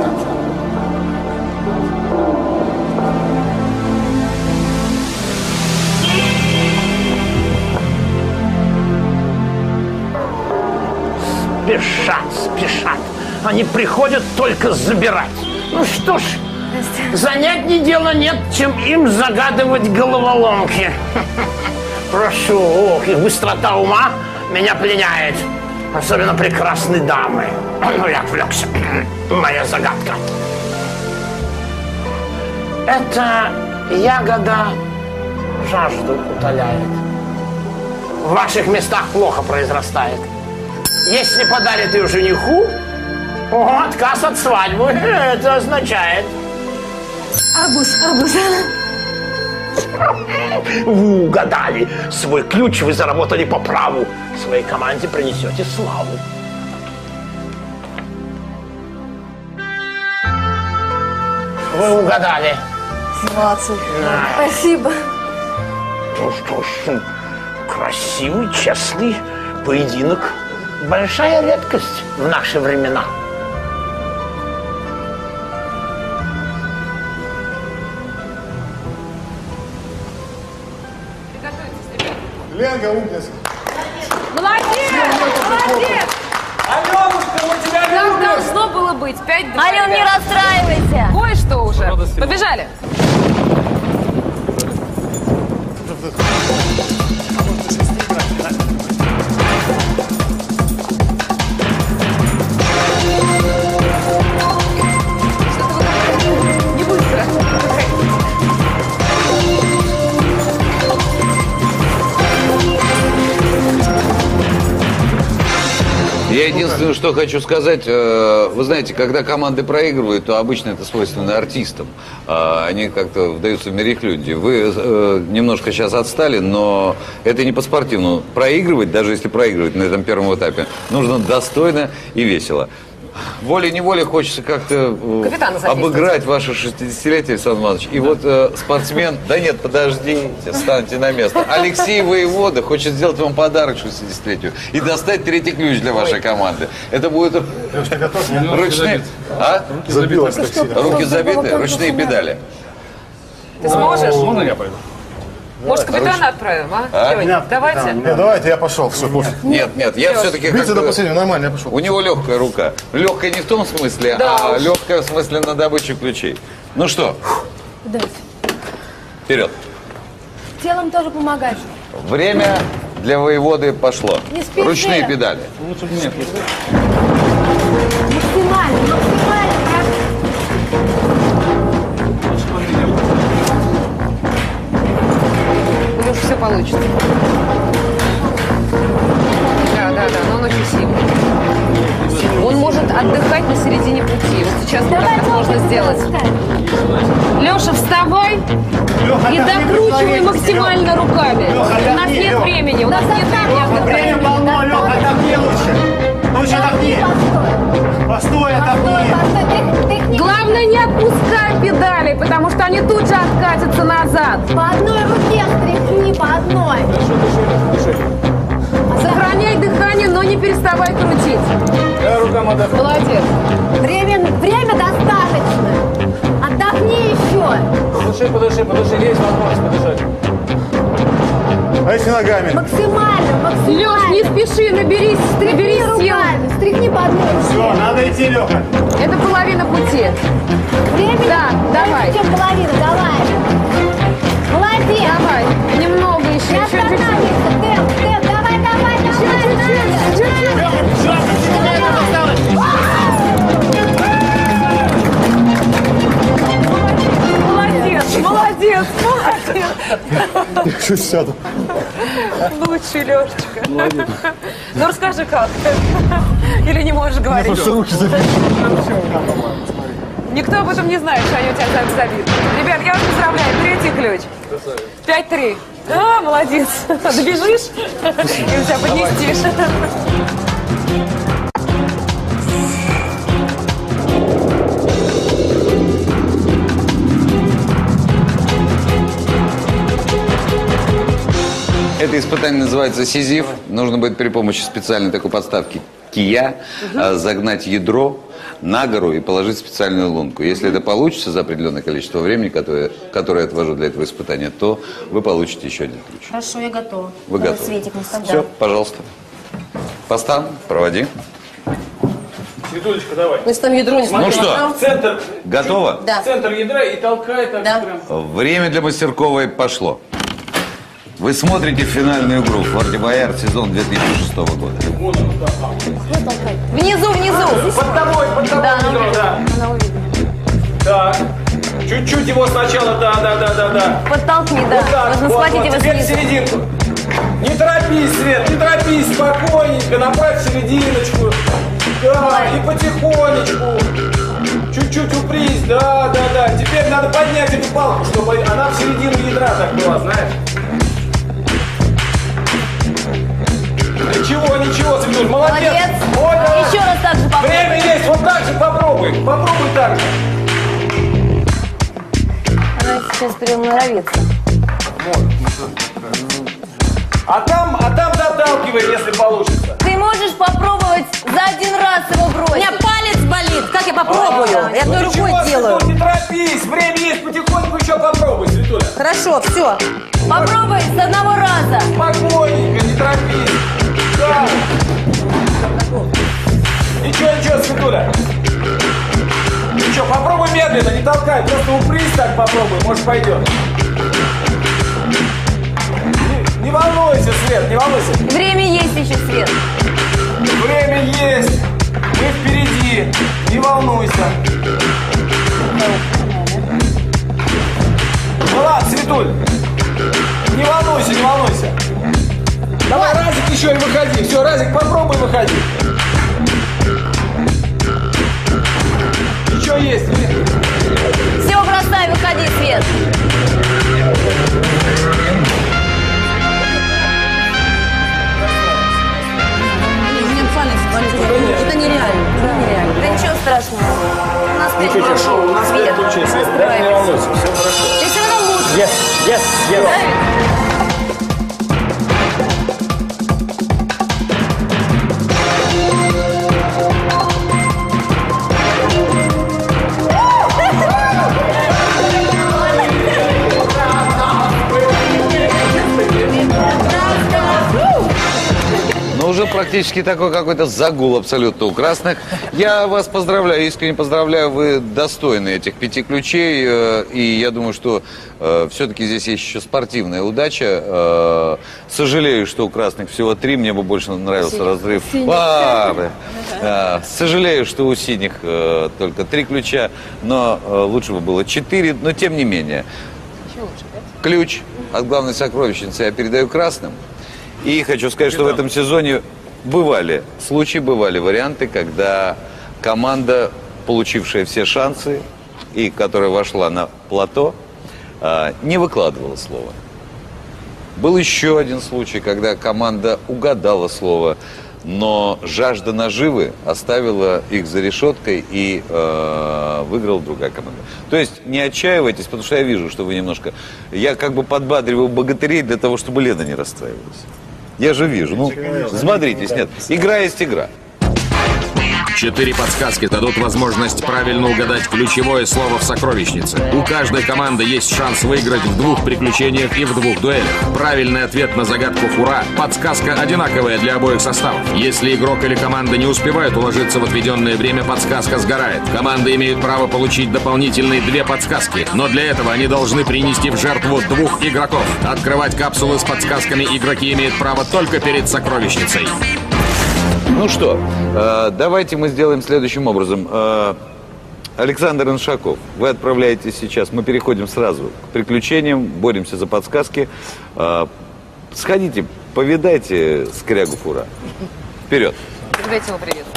Спешат, спешат. Они приходят только забирать. Ну что ж, занятнее дела нет, чем им загадывать головоломки. Прошу, ох, их быстрота ума меня пленяет. Особенно прекрасные дамы. Ну, я отвлекся. Моя загадка. Эта ягода жажду утоляет. В ваших местах плохо произрастает. Если подарит ее жениху, о, отказ от свадьбы, это означает. Арбуз, арбуз. Вы угадали. Свой ключ вы заработали по праву. Своей команде принесете славу. Вы угадали. двадцать. Да. Спасибо. Ну что ж, красивый, честный поединок. Большая редкость в наши времена. Ленка, умница. Молодец! Молодец! Аленушка, мы тебя Как любим! должно было быть? пять два. Ален, не расстраивайся. Кое-что уже. Побежали. Не быстро. Я единственное, что хочу сказать, э, вы знаете, когда команды проигрывают, то обычно это свойственно артистам. Э, Они как-то вдаются в мерехлюдье. Вы э, немножко сейчас отстали, но это не по-спортивному. Проигрывать, даже если проигрывать на этом первом этапе, нужно достойно и весело. Волей-неволей хочется как-то э, обыграть ваше шестидесятилетие, Александр Иванович. И вот э, спортсмен... Да нет, подождите, станьте на место. Алексей Воевода хочет сделать вам подарок шестидесятилетию и достать третий ключ для вашей команды. Это будет ручные... А? Руки забилось так сильно. Руки забиты, ручные педали. Ты сможешь? Можно я пойду? Может, капитана отправим, а? А? Девочки, давайте. Нет, давайте, я пошел, все, пофиг. Нет, нет, я все-таки... Биться до последнего, нормально, я пошел. У него легкая рука. Легкая не в том смысле, Да а уж. легкая в смысле на добычу ключей. Ну что, Давайте. вперед. Телом тоже помогать. Время для воеводы пошло. Не спеши. Ручные педали. Максимально, максимально. У него все получится. Да, да, да, но он очень сильный. Он может отдыхать на середине пути. Вот сейчас вот так это можно сделать. Леша, вставай и докручивай максимально руками. У нас нет времени, у нас нет времени Время отдыхать. полно, Леха, отдохни лучше. Лучше отдохни. Постой, отдохни. Главное, не отпускай педали, потому что они тут же откатятся назад. По одной руке стряхни, по одной. Сохраняй дыхание, но не переставай крутить. Я рукам отдохну. Молодец. Время, время достаточно. Отдохни еще. Подыши, подыши, подыши, есть возможность подышать. А если ногами? Максимально, максимально. Леш, не спеши, наберись, наберись Стряхни сил. руками, стряхни по одной руке. Все, надо идти, Леха. Это половина пути. Времени Да, давай. больше, чем половина, давай. Молодец. Давай, немного еще, Не еще чуть-чуть. останавливайся, темп, темп, давай, давай, давай. Леха, все, тебе осталось. лучше сяду. Лучше, Лешечка. Молодец. Ну расскажи, как? Или не можешь говорить? Просто руки забили. Никто об этом не знает, что они у тебя забиты. Ребят, я вас поздравляю. Третий ключ. пять-три. А, молодец. Добежишь? И у тебя поднестишь. Это испытание называется «Сизиф». Нужно будет при помощи специальной такой подставки кия угу. загнать ядро на гору и положить в специальную лунку. Если это получится за определенное количество времени, которое, которое я отвожу для этого испытания, то вы получите еще один ключ. Хорошо, я готова. Вы Давай, готовы? Светик, не вставляй. Все, пожалуйста. Постав, проводи. Светулечка, давай. Мы там ядро не Ну что, в центр. готово? Да. В центр ядра и толкай так Да. прям. Время для Мастерковой пошло. Вы смотрите финальную игру «Форт Боярд» сезон две тысячи шестого года. Внизу, внизу. Под тобой, под тобой. Да, ядро, да. она увидит. Так. Чуть-чуть его сначала, да, да, да, да, да. Подтолкни, да. Вот так, Нужно вот, схватить вот, его теперь в снизу. серединку. Не торопись, Свет, не торопись, спокойненько, направь в серединочку. Да, и потихонечку. Чуть-чуть упрись, да, да, да. Теперь надо поднять эту палку, чтобы она в середину ядра так была, знаешь. Ничего, ничего, Светуль, молодец. Молодец. Вот, да. Еще раз так же попробуй. Время есть, вот так же попробуй. Попробуй так же. Она сейчас приноровится. А там, а там доталкивай, если получится. Ты можешь попробовать за один раз его бросить. У меня палец болит. Как я попробую? А, Я одной ну рукой ничего, делаю. Светуль, не торопись, время есть, потихоньку еще попробуй, Светуля. Хорошо, все. Попробуй с одного раза. Спокойненько, не торопись. Да. Ничего, ничего, Светуля. Ничего, попробуй медленно, не толкай, просто упрись так попробуй, может пойдет. Не, не волнуйся, Свет, не волнуйся. Время есть еще, Свет. Время есть. Мы впереди. Не волнуйся. Ну ладно, Светуль. Не волнуйся, не волнуйся. Давай, Разик, еще и выходи. Все, Разик, попробуй выходи. Еще есть. Все, бросай, выходи, Свет. У меня палец болит. Это нереально. Это нереально. Да ничего страшного. У нас пять Ничего, хорошо, у нас пять ключей, Свет. Да, не волнуйся, все хорошо. Ты все равно лучше. Yes, yes, yes. Да? Уже практически такой какой-то загул абсолютно у красных. Я вас поздравляю, искренне поздравляю, вы достойны этих пяти ключей. э, И я думаю, что э, все-таки здесь есть еще спортивная удача. Э, Сожалею, что у красных всего три, мне бы больше нравился разрыв. А, э, Сожалею, что у синих э, только три ключа, но э, лучше бы было четыре, но тем не менее. Ключ от главной сокровищницы я передаю красным. И хочу сказать, что в этом сезоне бывали случаи, бывали варианты, когда команда, получившая все шансы и которая вошла на плато, не выкладывала слово. Был еще один случай, когда команда угадала слово, но жажда наживы оставила их за решеткой и э, выиграла другая команда. То есть не отчаивайтесь, потому что я вижу, что вы немножко... Я как бы подбадриваю богатырей для того, чтобы Лена не расстраивалась. Я же вижу. Ну, смотритесь, нет. Игра есть игра. Четыре подсказки дадут возможность правильно угадать ключевое слово в сокровищнице. У каждой команды есть шанс выиграть в двух приключениях и в двух дуэлях. Правильный ответ на загадку «Фура» — подсказка одинаковая для обоих составов. Если игрок или команда не успевают уложиться в отведенное время, подсказка сгорает. Команды имеют право получить дополнительные две подсказки, но для этого они должны принести в жертву двух игроков. Открывать капсулы с подсказками игроки имеют право только перед Ну что, э, давайте мы сделаем следующим образом. Э, Александр Иншаков, вы отправляетесь сейчас, мы переходим сразу к приключениям, боремся за подсказки. А, сходите, повидайте скрягу Фура. Вперед. Передайте ему привет.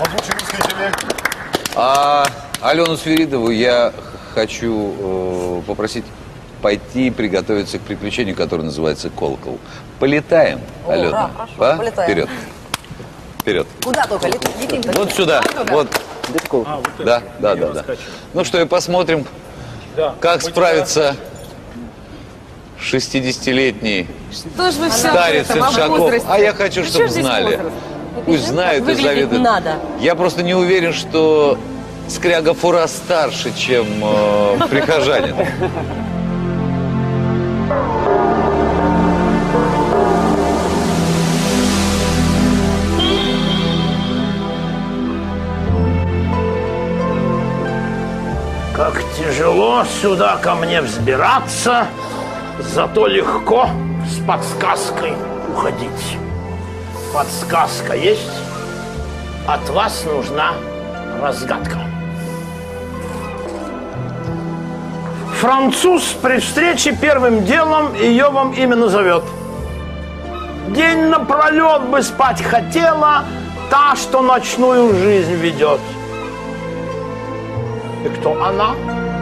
А Алену Свиридову я хочу э, попросить пойти приготовиться к приключению, которое называется «Колокол». Полетаем, О, Алена. Да, хорошо, а? полетаем. Вперед. Вперед. Куда только? Летим. Вот сюда. Вот. А, вот да, да, да, да. Ну что, и посмотрим, да. как справится шестидесятилетний старец Иншаков. А я хочу, чтобы знали. Пусть знают и завидуют. Надо. Я просто не уверен, что скряга Фура старше, чем э, прихожанин. Как тяжело сюда ко мне взбираться, зато легко с подсказкой уходить. Подсказка есть, от вас нужна разгадка. Француз при встрече первым делом ее вам имя назовет. День напролет бы спать хотела та, что ночную жизнь ведет. И кто она?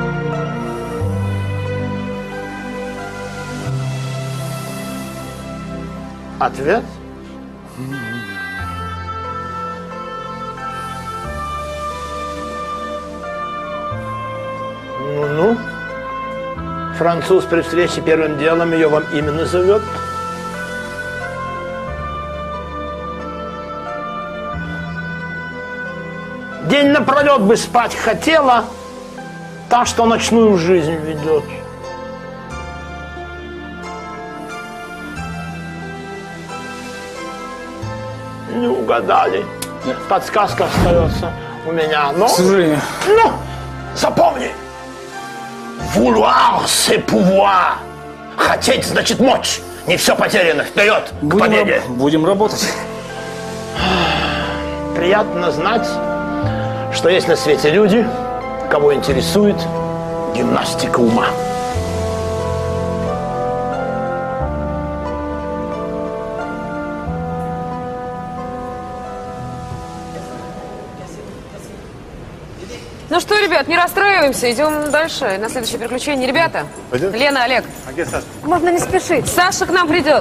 Ответ? Ну-ну. Француз при встрече первым делом ее вам имя назовет. День напролет бы спать хотела та, что ночную жизнь ведет. Не угадали. Подсказка остается у меня. Но, к сожалению. Ну, запомни. Vouloir, c'est pouvoir. Хотеть значит мочь. Не все потеряно. Вперед, к будем победе. Раб- будем работать. Приятно знать, что есть на свете люди, кого интересует гимнастика ума. Ну что, ребят, не расстраиваемся, идем дальше. На следующее приключение. Ребята, Пойдет? Лена, Олег. А где Саша? Можно не спешить. Саша к нам придет.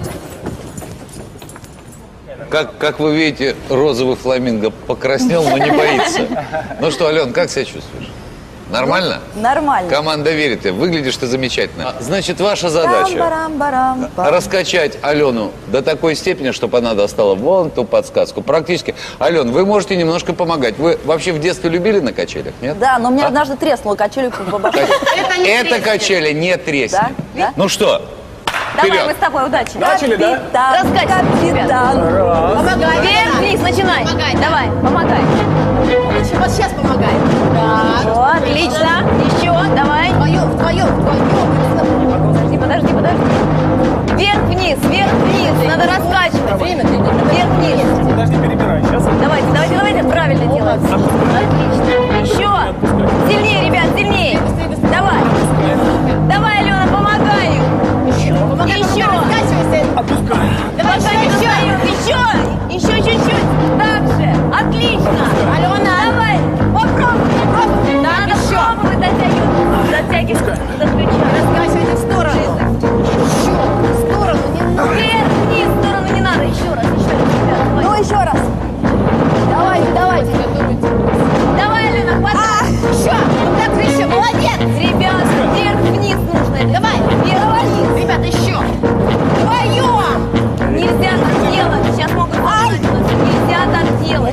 Как, как вы видите, розовый фламинго покраснел, но не боится. Ну что, Ален, как себя чувствуешь? Нормально? Нормально. Команда верит тебе. Выглядишь ты замечательно. Значит, ваша задача Барам-барам-барам. раскачать Алену до такой степени, чтобы она достала вон ту подсказку. Практически. Ален, вы можете немножко помогать. Вы вообще в детстве любили на качелях, нет? Да, но мне А? однажды треснула качелю по башке. Это качели не тресни. Да? Да? Ну что, Давай, вперед. мы с тобой, удачи. Начали, да? Капитан, капитан. Раз. Помогай. Вверх, вниз, начинай. Помогай. Давай, помогай. Вот сейчас помогай. Так. Вот, отлично. Еще, давай. Вдвоем, вдвоем, вдвоем. Подожди, подожди, подожди. Вверх, вниз, вверх, вниз. Надо раскачивать. Время ты идешь. Вверх, вниз. Подожди, перебирай. Сейчас. Давайте, давайте, давайте правильно делать. Отлично. Еще. Сильнее, ребят, сильнее. Давай. Давай, Алена, помогай. Еще. Помогай, Еще. раскачивайся. Отпускай. Давай, еще, еще, еще чуть-чуть. Так же. Отлично. Алена. Давай. Попробуй, попробуй. Да, надо пробовать дотягивать. Дотягивать до ключа. Раскачивайся в сторону. Еще. В сторону не надо. Вверх, вниз, в сторону не надо. Еще раз, еще раз, ребят. Давай. Ну, еще раз. Давайте, давайте. Давай, Алена, хватай. Еще. Так же еще. Молодец. Ребят, вверх, вниз нужно. Давай. Вверх, вниз. Ребята, еще. Вдвоем. Нельзя так делать. Сейчас могут сказать, но нельзя так делать.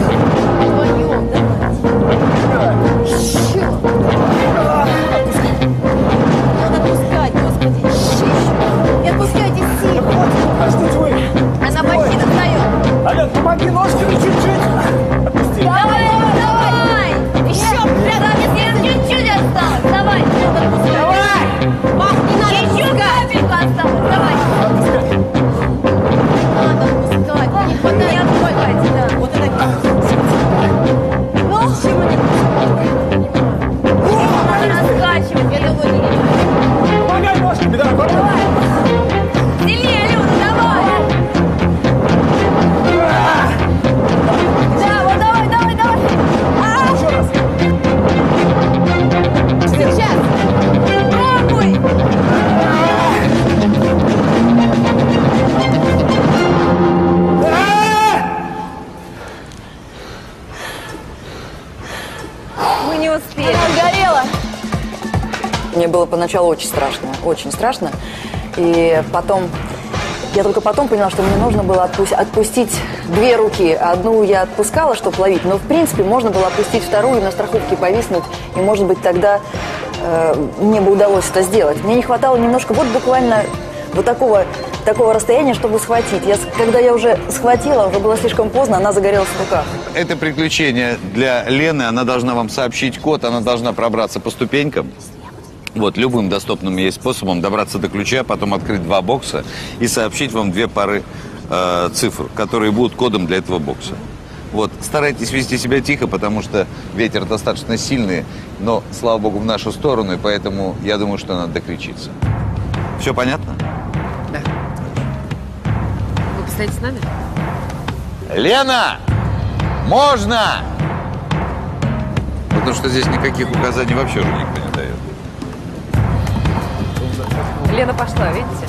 Вдвоем. Давайте. Еще. Мне было поначалу очень страшно, очень страшно. И потом, я только потом поняла, что мне нужно было отпу- отпустить две руки. Одну я отпускала, чтобы ловить, но в принципе можно было отпустить вторую, на страховке повиснуть. И может быть тогда э, мне бы удалось это сделать. Мне не хватало немножко, вот буквально вот такого, такого расстояния, чтобы схватить. Я, когда я уже схватила, уже было слишком поздно, она загорелась в руках. Это приключение для Лены. Она должна вам сообщить код, она должна пробраться по ступенькам. Вот, любым доступным ей способом добраться до ключа, потом открыть два бокса и сообщить вам две пары э, цифр, которые будут кодом для этого бокса. Вот, старайтесь вести себя тихо, потому что ветер достаточно сильный, но, слава богу, в нашу сторону, и поэтому я думаю, что надо докричиться. Все понятно? Да. Вы постоите с нами? Лена! Можно! Потому что здесь никаких указаний вообще уже никто не дает. Лена пошла, видите?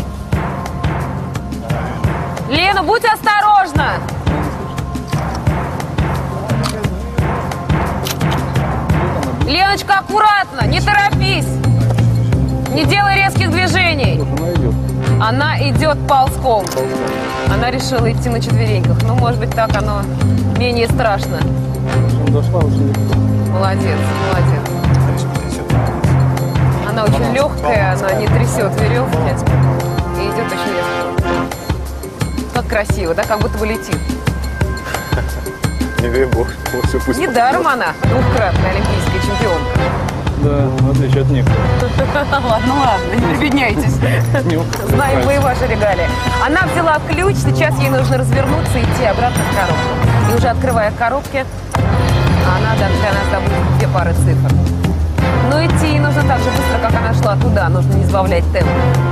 Лена, будь осторожна! Леночка, аккуратно, не торопись! Не делай резких движений! Она идет ползком. Она решила идти на четвереньках. Ну, может быть, так оно менее страшно. Молодец, молодец. Она очень легкая, она не трясет веревки и идет очень легко. Как красиво, да? Как будто бы летит. Не дай бог, все пусть. Недаром она двухкратная олимпийская чемпионка. Да, в отличие от некоторых. Ладно, ладно, не прибедняйтесь. Знаем мы и ваши регалии. Она взяла ключ, сейчас ей нужно развернуться и идти обратно в коробку. И уже открывая коробки, она для нас добудет две пары цифр. Но идти ей нужно так же быстро, как она шла туда. Нужно не сбавлять темп.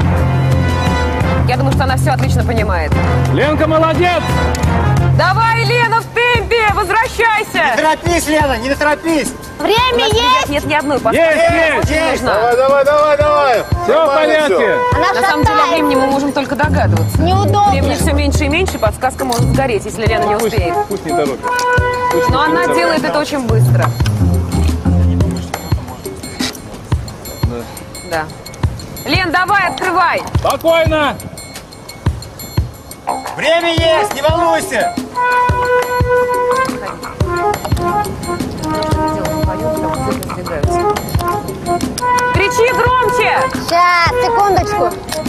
Я думаю, что она все отлично понимает. Ленка, молодец! Давай, Лена, в темпе! Возвращайся! Не торопись, Лена, не торопись! Время есть! Нет ни одной подсказки. Есть, есть, есть! Давай, давай, давай, давай! Все в порядке! Она На самом деле, о времени мы можем только догадываться. Неудобно. Времени все меньше и меньше, подсказка может сгореть, если Лена не Пусть, успеет. пусть не торопится. Но она делает это очень быстро. Да. Лен, давай, открывай! Спокойно! Время есть, не волнуйся! Кричи громче! Сейчас, секундочку.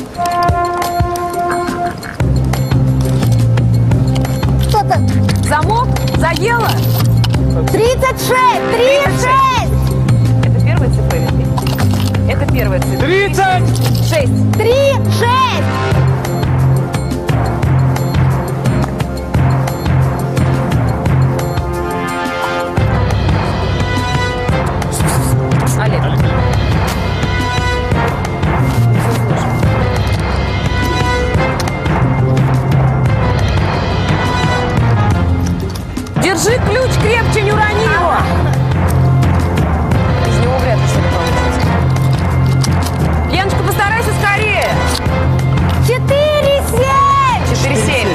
Что-то. Замок? Заела? тридцать шесть! тридцать шесть! Это первая цифра или третья? Это первая цифра. Тридцать! Шесть. Три, шесть! Олег. Держи ключ крепче, не урони его. Из него вряд ли что-то получится. Леночка, постарайся скорее. Четыре, семь! Четыре, семь.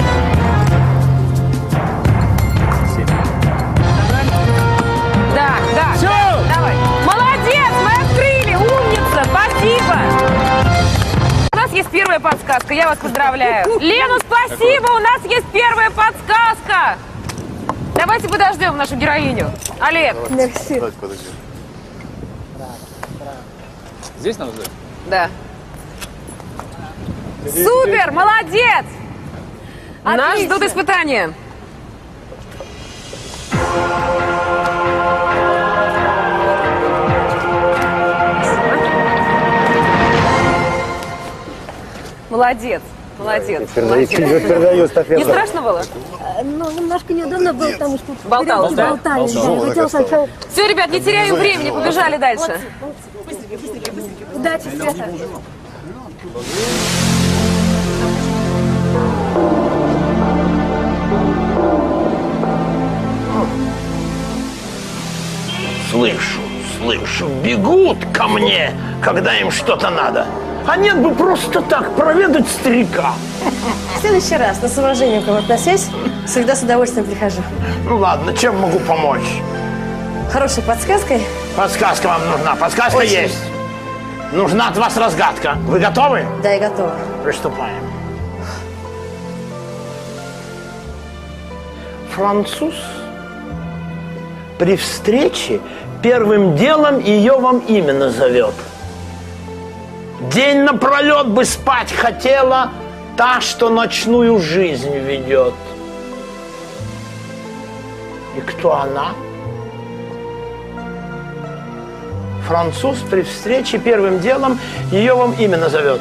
Да, да. Все! Давай. Молодец, мы открыли, умница, спасибо. У нас есть первая подсказка, я вас поздравляю. Лена, спасибо, у нас есть первая подсказка. Давайте подождем нашу героиню. Олег. Мерси. Здесь надо ждать? Да. Супер, молодец. Нас ждут испытания. Молодец, молодец. молодец. Передаю эстафету. Не страшно было? Ну, немножко неудобно было, потому что Болталось, да? болтались. Да, хотела сначала... Все, ребят, не теряем времени, побежали дальше. Удачи, Света. Слышу, слышу, бегут ко мне, когда им что-то надо. А нет бы просто так проведать старика. В следующий раз на с уважением к вам относись, всегда с удовольствием прихожу. Ну ладно, чем могу помочь? Хорошей подсказкой. Подсказка вам нужна, подсказка Очень. есть. Нужна от вас разгадка. Вы готовы? Да, я готова. Приступаем. Француз при встрече первым делом ее вам имя назовет. День напролет бы спать хотела та, что ночную жизнь ведет. И кто она? Француз при встрече первым делом ее вам имя назовет.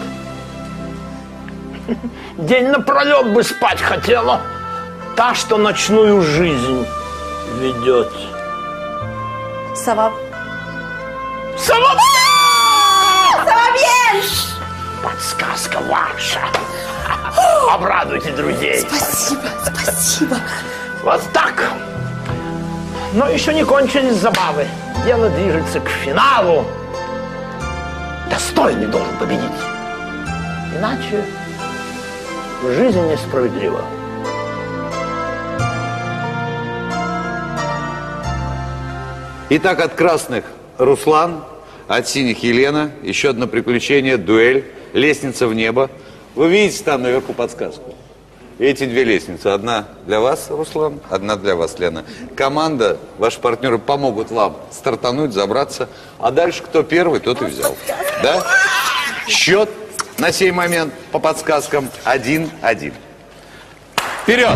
День напролет бы спать хотела та, что ночную жизнь ведет. Сова. Сова! Соловьев! Подсказка ваша. Обрадуйте друзей. Спасибо, спасибо. Вот так. Но еще не кончились забавы. Дело движется к финалу. Достойный должен победить. Иначе жизнь несправедлива. Итак, от красных Руслан, от синих Елена. Еще одно приключение, дуэль, лестница в небо. Вы видите там наверху подсказку? Эти две лестницы. Одна для вас, Руслан, одна для вас, Лена. Команда, ваши партнеры помогут вам стартануть, забраться. А дальше кто первый, тот и взял. Да? Счет на сей момент по подсказкам один-один. Вперед!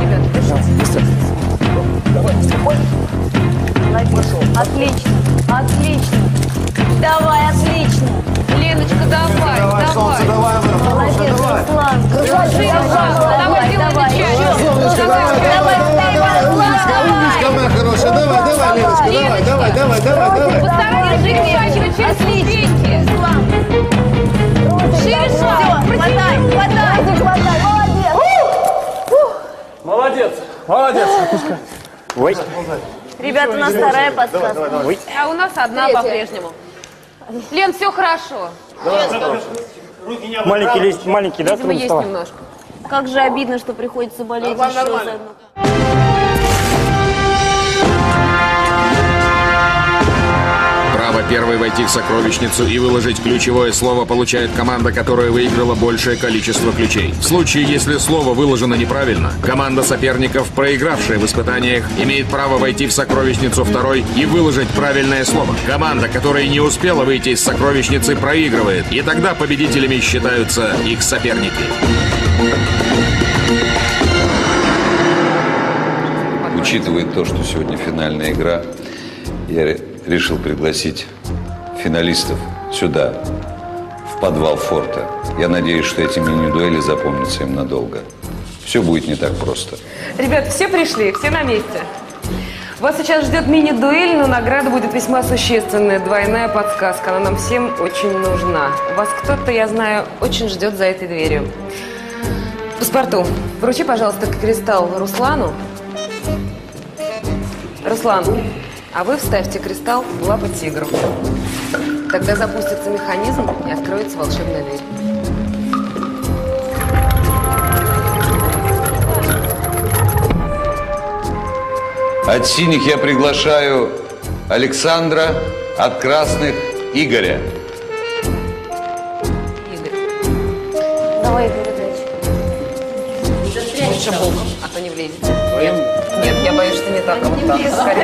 Отлично, отлично. Давай, отлично. Леночка, давай, давай. Солнце, давай, Молодец, Руслан. Давай, давай, Солнышко, давай, давай, давай, давай, умничка, умничка моя хорошая, давай, давай, Леночка, давай, давай, давай, давай, давай. Постарайся перескакивать через ступеньки. Шире шаг. Хватай, хватай, хватай. Молодец. Молодец, молодец. Ой. Ребята, у нас вторая подсказка. А у нас одна по-прежнему. Лен, все хорошо. Маленький лист, маленький, да, Видимо, есть немножко. Как же обидно, что приходится болеть еще за одну. Право первой войти в сокровищницу и выложить ключевое слово получает команда, которая выиграла большее количество ключей. В случае, если слово выложено неправильно, команда соперников, проигравшая в испытаниях, имеет право войти в сокровищницу второй и выложить правильное слово. Команда, которая не успела выйти из сокровищницы, проигрывает, и тогда победителями считаются их соперники. Учитывая то, что сегодня финальная игра, я решил пригласить финалистов сюда, в подвал форта. Я надеюсь, что эти мини-дуэли запомнятся им надолго. Все будет не так просто. Ребят, все пришли, все на месте. Вас сейчас ждет мини-дуэль, но награда будет весьма существенная. Двойная подсказка. Она нам всем очень нужна. Вас кто-то, я знаю, очень ждет за этой дверью. Паспорту, вручи, пожалуйста, кристалл Руслану. Руслан, а вы вставьте кристалл в лапы тигру. Тогда запустится механизм и откроется волшебная дверь. От синих я приглашаю Александра, от красных Игоря. Давай, Игорь Ильич. Лучше боком, а то не влезете. Нет, нет, я боюсь, что не так, а вот так. Скорее.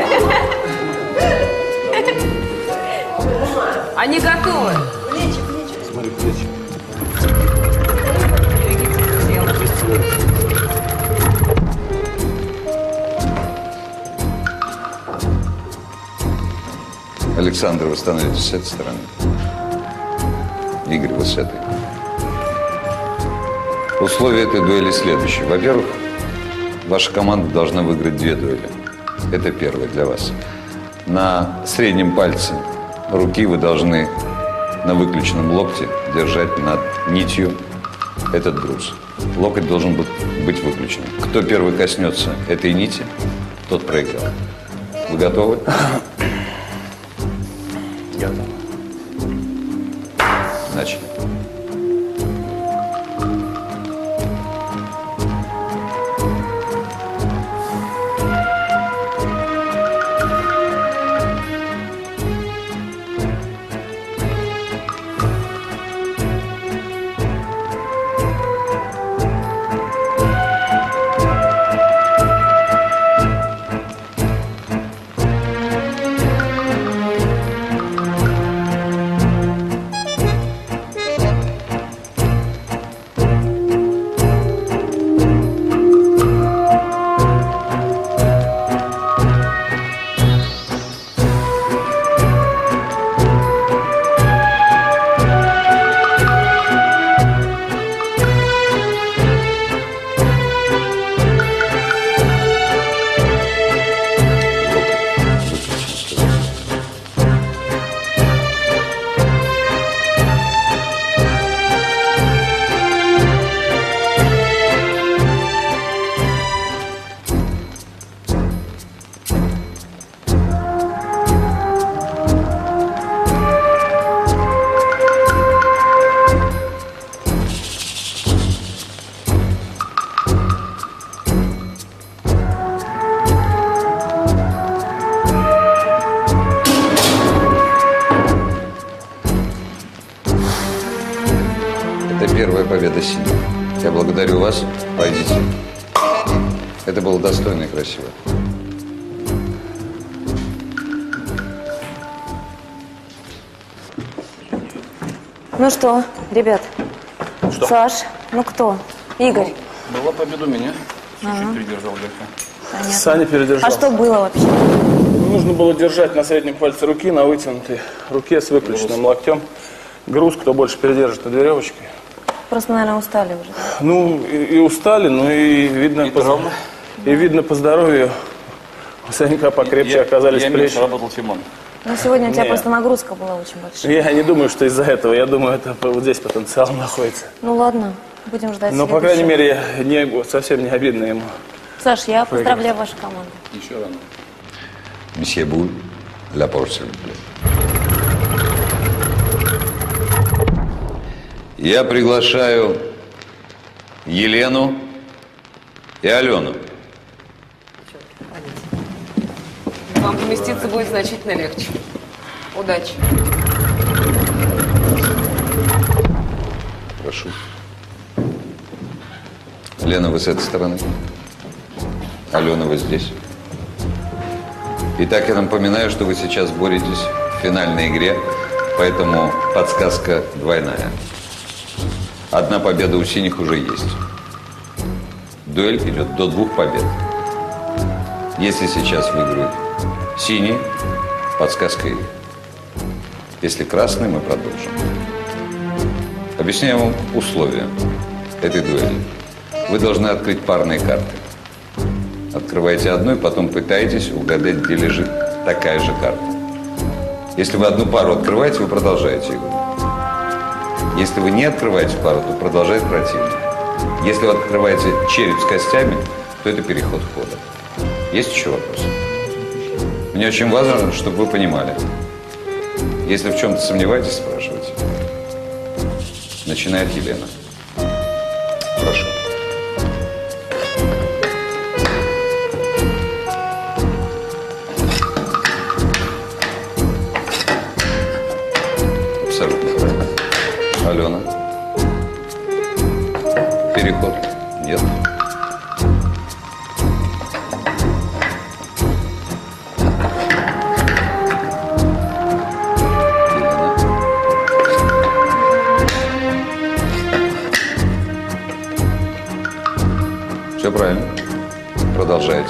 Они готовы. Плечи, плечи. Смотри, плечи. Александр, вы становитесь с этой стороны. Игорь, вы с этой. Условия этой дуэли следующие. Во-первых, ваша команда должна выиграть две дуэли. Это первое для вас. На среднем пальце руки вы должны на выключенном локте держать над нитью этот брус. Локоть должен быть, быть выключен. Кто первый коснется этой нити, тот проиграл. Вы готовы? Готов. Начали. первая победа синих. Я благодарю вас. Пойдите. Это было достойно и красиво. Ну что, ребят? Что? Саш, ну кто? Игорь. Была победа у меня. Ага. Чуть-чуть передержал Лёха. Понятно. Саня передержал. А что было вообще? Нужно было держать на среднем пальце руки, на вытянутой руке с выключенным локтем. Груз, кто больше передержит над веревочкой. Просто, наверное, устали уже. Ну, и, и устали, но и видно, И по, травма. и видно по здоровью. У Санька покрепче Я- оказались я плечи. меньше работал, чем он. Ну, сегодня у тебя Не. просто нагрузка была очень большая. Я не думаю, что из-за этого. Я думаю, это вот здесь потенциал находится. Ну, ладно, будем ждать Но, по следующего. крайней мере, я не, совсем не обидно ему. Саш, я поздравляю вашу команду. Еще рано. Месье Буль, ля порция. Я приглашаю Елену и Алену. Вам поместиться будет значительно легче. Удачи. Прошу. Лена, вы с этой стороны. Алена, вы здесь. Итак, я напоминаю, что вы сейчас боретесь в финальной игре, поэтому подсказка двойная. Одна победа у синих уже есть. Дуэль идет до двух побед. Если сейчас выиграют синий, подсказка их. Если красный, мы продолжим. Объясняю вам условия этой дуэли. Вы должны открыть парные карты. Открываете одну и потом пытаетесь угадать, где лежит такая же карта. Если вы одну пару открываете, вы продолжаете игру. Если вы не открываете пару, то продолжает противник. Если вы открываете череп с костями, то это переход хода. Есть еще вопросы? Мне очень важно, чтобы вы понимали. Если в чем-то сомневаетесь, спрашивайте. Начинает Елена. Прошу. Абсолютно правильно. Алена. Переход. Нет. Все правильно. Продолжайте.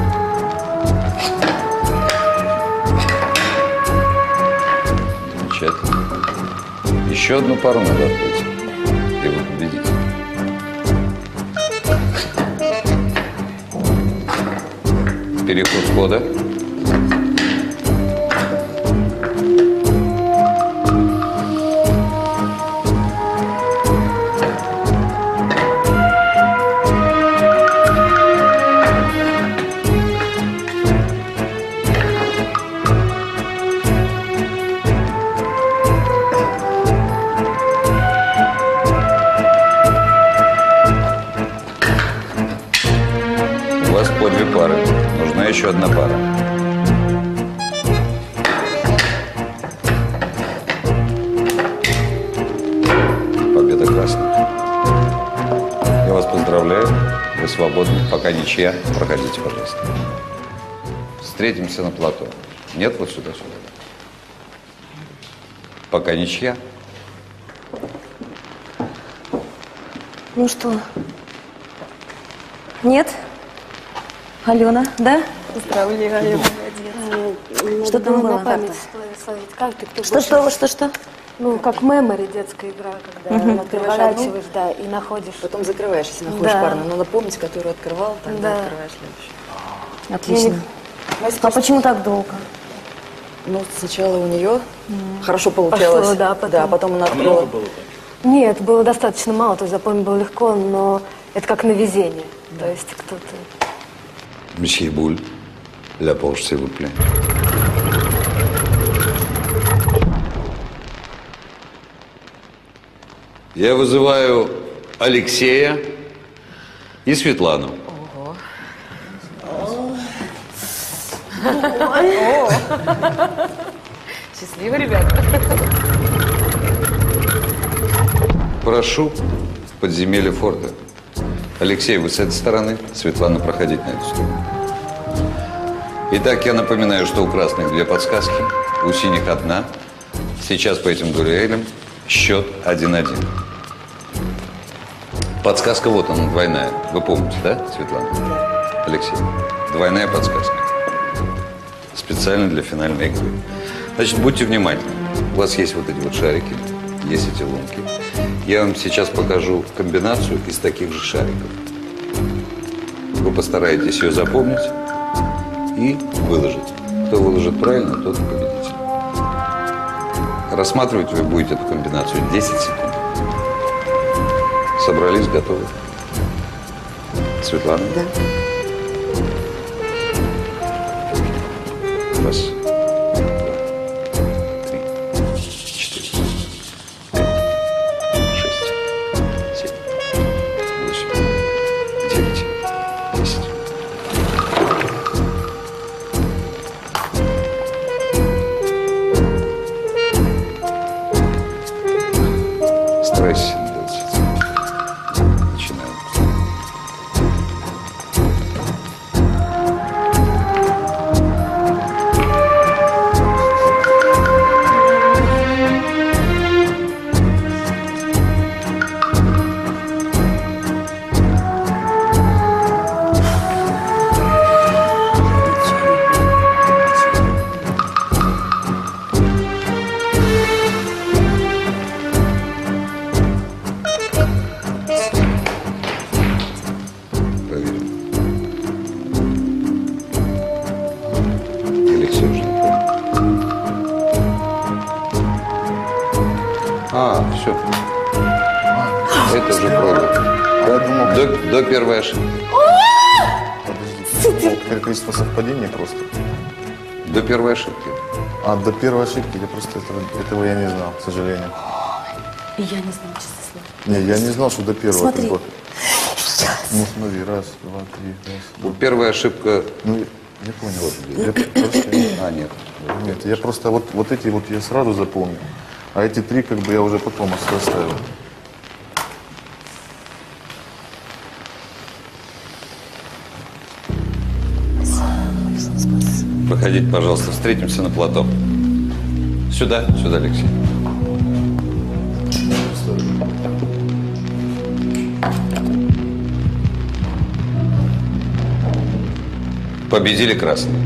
Замечательно. Еще одну пару надо открыть. И вы победите. Переход хода. У вас по две пары. Нужна еще одна пара. Победа красных. Я вас поздравляю. Вы свободны. Пока ничья. Проходите, пожалуйста. Встретимся на плато. Нет, вот сюда-сюда. Пока ничья. Ну что? Нет? Алена, да? Поздравляю. Что там было? На память Как-то? словить карты. Кто Что, больше- что, что, что? Ну, как мемори, детская игра, когда Мгм. ты поворачиваешь, да, и находишь. Потом закрываешь, если находишь Да. парную. Надо помнить, которую открывал, тогда Да. открываешь следующую. Отлично. А почему так долго? Ну, сначала у нее хорошо получалось. Пошло, да, потом. Да, потом она А открыла. много было? Нет, было достаточно мало, то есть запомнить было легко, но это как на везение. То есть кто-то... Месье Буль, ля порш, s'il vous plaît. Я вызываю Алексея и Светлану. Счастливо, ребята. Прошу подземелье форта. Алексей, вы с этой стороны, Светлана, проходить на эту сторону. Итак, я напоминаю, что у красных две подсказки, у синих одна. Сейчас по этим дуэлям счет один-один. Подсказка вот она, двойная. Вы помните, да, Светлана? Алексей, двойная подсказка. Специально для финальной игры. Значит, будьте внимательны. У вас есть вот эти вот шарики, есть эти лунки. Я вам сейчас покажу комбинацию из таких же шариков. Вы постараетесь ее запомнить и выложить. Кто выложит правильно, тот победитель. Рассматривать вы будете эту комбинацию десять секунд. Собрались, готовы? Светлана? Да. Раз, два, три, четыре, пять, шесть, семь, восемь, девять, десять. Старайся не делать это. Начинаем. А, все. Это уже пройдено. До, до первой ошибки. Подожди, количество совпадений просто. До первой ошибки. А, до первой ошибки? Я просто этого, этого я не знал, к сожалению. И я не знала, честно слово. Не, я не знал, что до первого. Смотри. Вот. Ну смотри, раз, два, три, раз. Два. Первая ошибка. Ну, я, я понял. Вот. Я просто... А, нет. Нет, я просто вот, вот эти вот я сразу запомнил. А эти три как бы я уже потом оставил. Выходите, пожалуйста, встретимся на плато. Сюда, сюда, Алексей. Победили красные.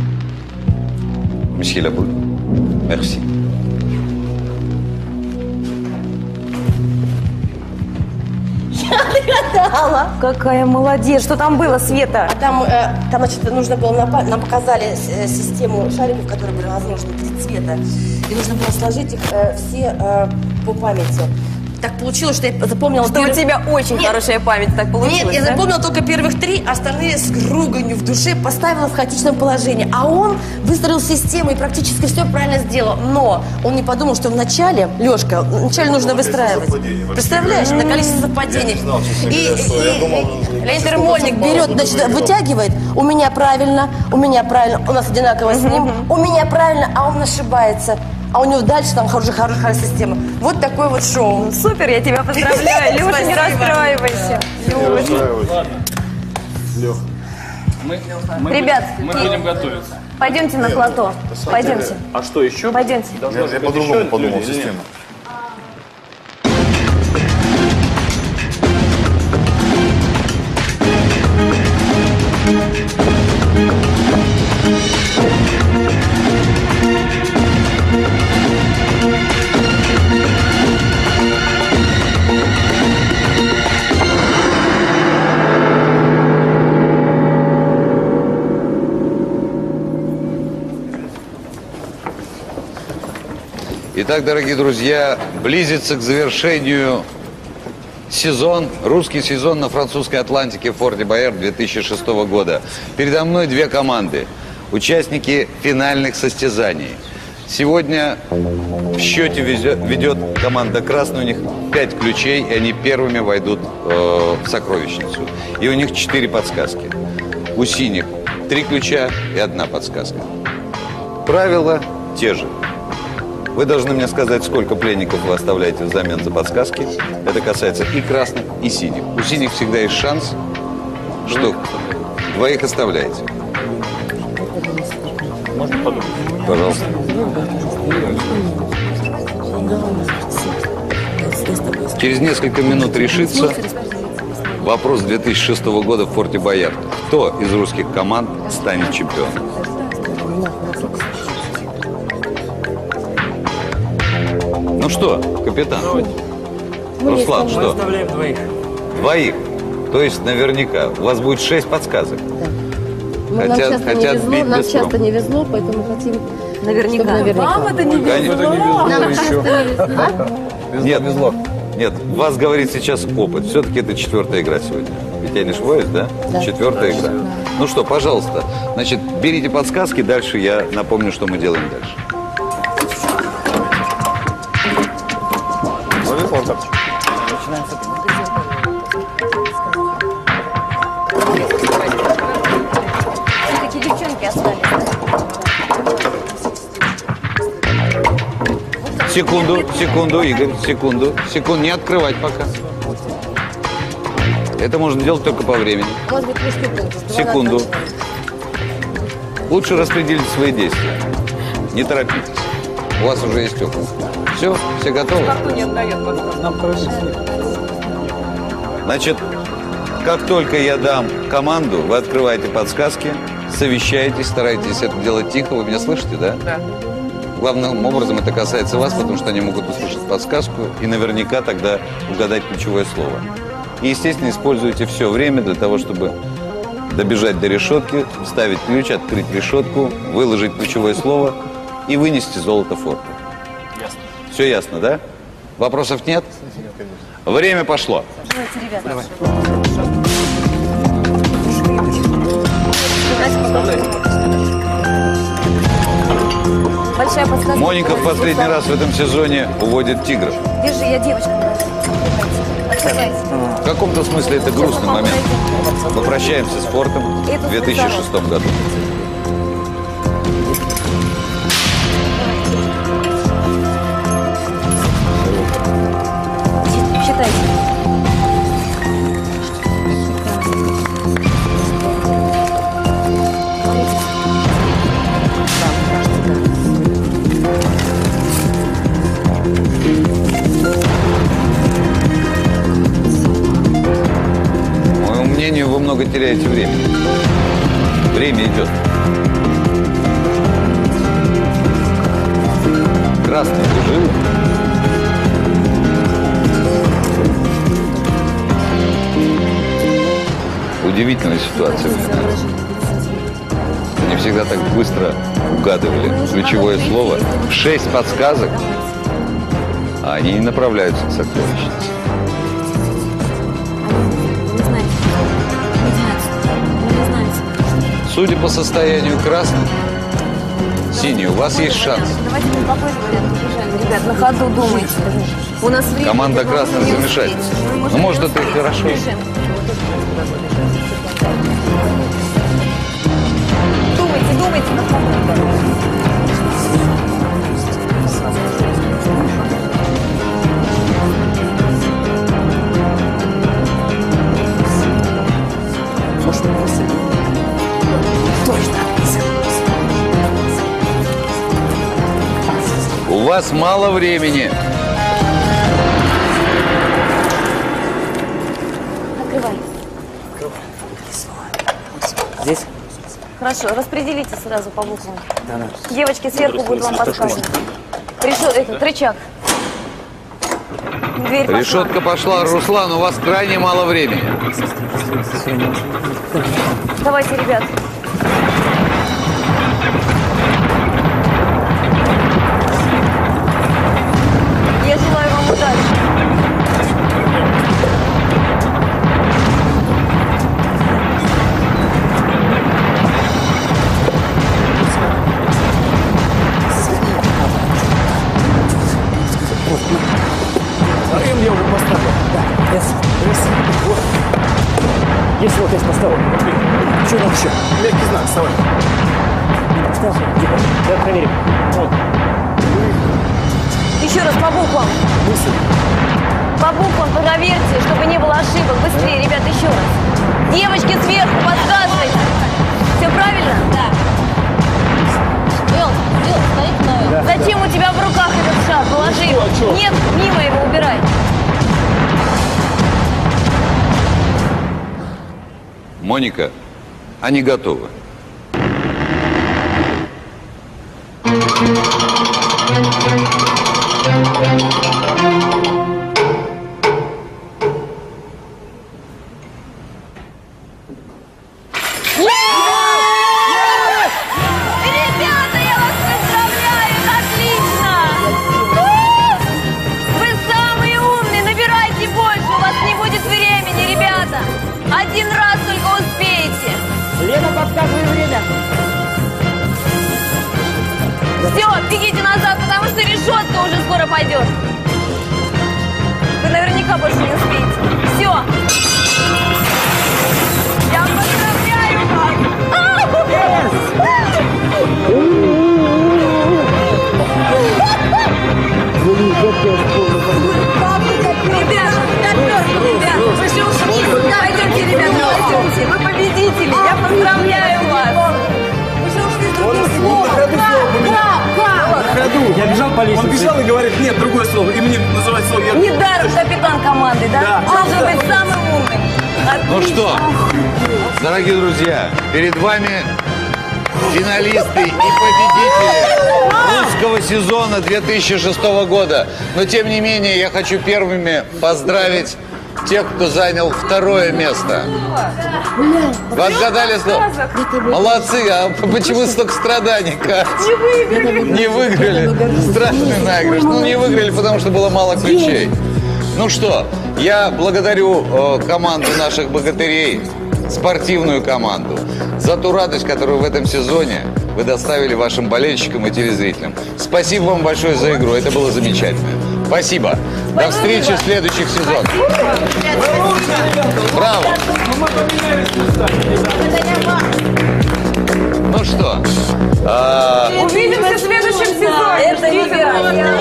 Месье Лабуль. Мерси. Отгадала. Какая молодец. Что там было, Света? А там, э, там, значит, нужно было, напа- нам показали э, систему шариков, которые были разложены три цвета. И нужно было сложить их э, все э, по памяти. Так получилось, что я запомнила... Что у тебя очень Нет. хорошая память, так получилось, Нет, я да? запомнила только первых три, остальные с руганью в душе поставила в хаотичном положении. А он выстроил систему и практически все правильно сделал. Но он не подумал, что вначале, Лешка, вначале нужно выстраивать. Представляешь, на количество совпадений. И, и Леонид Ермольник берет, значит, вытягивает. У меня правильно, у меня правильно, у нас одинаково с ним. У меня правильно, а он ошибается. А у него дальше там хорошая, хорошая система. Вот такое вот шоу. Супер, я тебя поздравляю. Леша, не расстраивайся. Ладно. Лех, мы, мы, Ребят, мы и- будем готовиться. Пойдемте на плато. Пойдемте. А что еще? Пойдемте. Должно Я, же я быть по-другому еще подумал, люди или нет? система. Итак, дорогие друзья, близится к завершению сезон, русский сезон на французской Атлантике в Форте Боярд две тысячи шестого года. Передо мной две команды, участники финальных состязаний. Сегодня в счете везет- ведет команда красная, у них пять ключей, и они первыми войдут э, в сокровищницу. И у них четыре подсказки. У синих три ключа и одна подсказка. Правила те же. Вы должны мне сказать, сколько пленников вы оставляете взамен за подсказки. Это касается и красных, и синих. У синих всегда есть шанс, что двоих оставляете. Можно подумать? Пожалуйста. Через несколько минут решится вопрос две тысячи шестого года в форте Боярд. Кто из русских команд станет чемпионом? Ну что, капитан? Руслан, что? Мы оставляем двоих. Двоих? То есть наверняка. У вас будет шесть подсказок. Ну, нам Хотят, часто, хотят не везло, бить нам без часто пром. не везло, поэтому хотим Наверняка. чтобы наверняка. Вам это не Конечно. везло. Это не везло Нам еще. часто не везло. Нет, везло. Нет, вас говорит сейчас опыт. Все-таки это четвертая игра сегодня. Ведь я не ошибаюсь, да? Да. Четвертая игра. Ну что, пожалуйста, значит, берите подсказки, дальше я напомню, что мы делаем дальше. Все-таки девчонки остались. Секунду, секунду, Игорь, секунду. Секунду, не открывать пока. Это можно делать только по времени. Может быть, лишний пункт. Секунду. Лучше распределить свои действия. Не торопитесь. У вас уже есть опыт. Все? Все готовы? Значит, как только я дам команду, вы открываете подсказки, совещаетесь, старайтесь это делать тихо. Вы меня слышите, да? Да. Главным образом это касается вас, потому что они могут услышать подсказку и наверняка тогда угадать ключевое слово. И, естественно, используйте все время для того, чтобы добежать до решетки, вставить ключ, открыть решетку, выложить ключевое слово и вынести золото форта. Ясно. Все ясно, да? Вопросов нет? Время пошло. Давайте, ребята. Давай. Большая подсказка. Моника в последний раз в этом сезоне уводит тигров. Держи, я девочка. Открывайте. В каком-то смысле это грустный момент. Мы прощаемся с фортом в две тысячи шестом году. Считайте. По моему мнению, вы много теряете времени. Время идет. Красный служил. Удивительная ситуация. Не всегда так быстро угадывали ключевое слово. Шесть подсказок, а они не направляются к сокровищнице. Судя по состоянию красных, синий, у вас есть шанс. Давайте мы попозже побежали. Ребят, на ходу думайте. У нас время. Команда красных в замешательстве. Ну, может, это и хорошо. Думайте, думайте на ходу. У вас мало времени. Открывай. Здесь? Хорошо, распределите сразу по буквам. Да, да. Девочки сверху будут вам подсказывать. Решет, этот, рычаг. Дверь пошла. Решетка пошла. Руслан, у вас крайне мало времени. Давайте, ребят. Я желаю вам удачи. Им я уже поставил. Да, yes, yes. Вот. Есть вот, есть поставил. Что надо еще? Мягкий знак, вставай. Поставил? Тихо. Давай проверим. Вот. Еще раз по буквам. По буквам проверьте, чтобы не было ошибок. Быстрее, ребят, еще раз. Девочки сверху, подсказывайте. Все правильно? Да. Эл, Эл, стоит на Эл. Да. Зачем у тебя в руках этот шар? Положи его. А что? Нет, мимо его убирай. Моника, они готовы. Один раз только успеете. Лена, подсказывай время. Все, бегите назад, потому что решетка уже скоро пойдет. Вы наверняка больше не успеете. Все. Я поздравляю вас. Ребята, ребята, вы же ушли. Пойдемте, ребята, пойдемте. Вы победители. Я поздравляю вас. Вы же ушли с другим словом. Я бежал по лестнице. Он бежал и говорит, нет, другое слово. И мне называть слово. Недаром капитан команды, да? Должен быть самым умным. Ну что, дорогие друзья, перед вами финалисты и победители русского сезона две тысячи шестого года. Но тем не менее, я хочу первыми поздравить тех, кто занял второе место. Вы отгадали слово? Молодцы, а почему столько страданий, Катя? Не выиграли. Не выиграли. Страшный наигрыш. Ну, не выиграли, потому что было мало ключей. Ну что, я благодарю э, команду наших богатырей, спортивную команду, за ту радость, которую в этом сезоне вы доставили вашим болельщикам и телезрителям. Спасибо вам большое за игру, это было замечательно. Спасибо. До встречи в следующих сезонах. Браво. Ну что, а... увидимся в следующем сезоне. Это невероятно.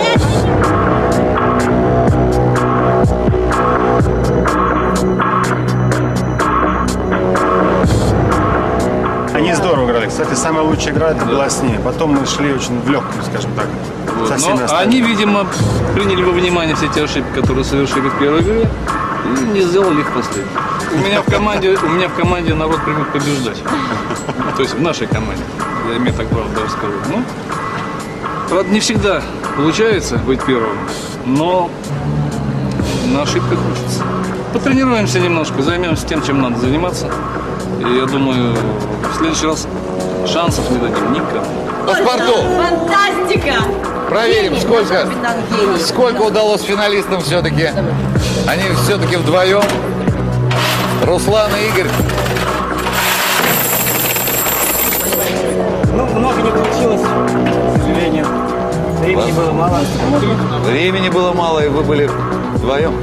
Они здорово играли. Кстати, самая лучшая игра это была с ней. Потом мы шли очень в легкую, скажем так. Но они, видимо, приняли во внимание все те ошибки, которые совершили в первой игре, и не сделали их в последней. У меня в команде, у меня в команде народ привык побеждать. То есть в нашей команде. Я имею так право даже сказать. Ну, правда, не всегда получается быть первым, но на ошибках учатся. Потренируемся немножко, займемся тем, чем надо заниматься. И я думаю, в следующий раз шансов не дадим никому. Паспорту. Фантастика! Проверим, сколько, сколько удалось финалистам все-таки. Они все-таки вдвоем. Руслан и Игорь. Ну, много не получилось, к сожалению. Времени было мало. Времени было мало, и вы были вдвоем.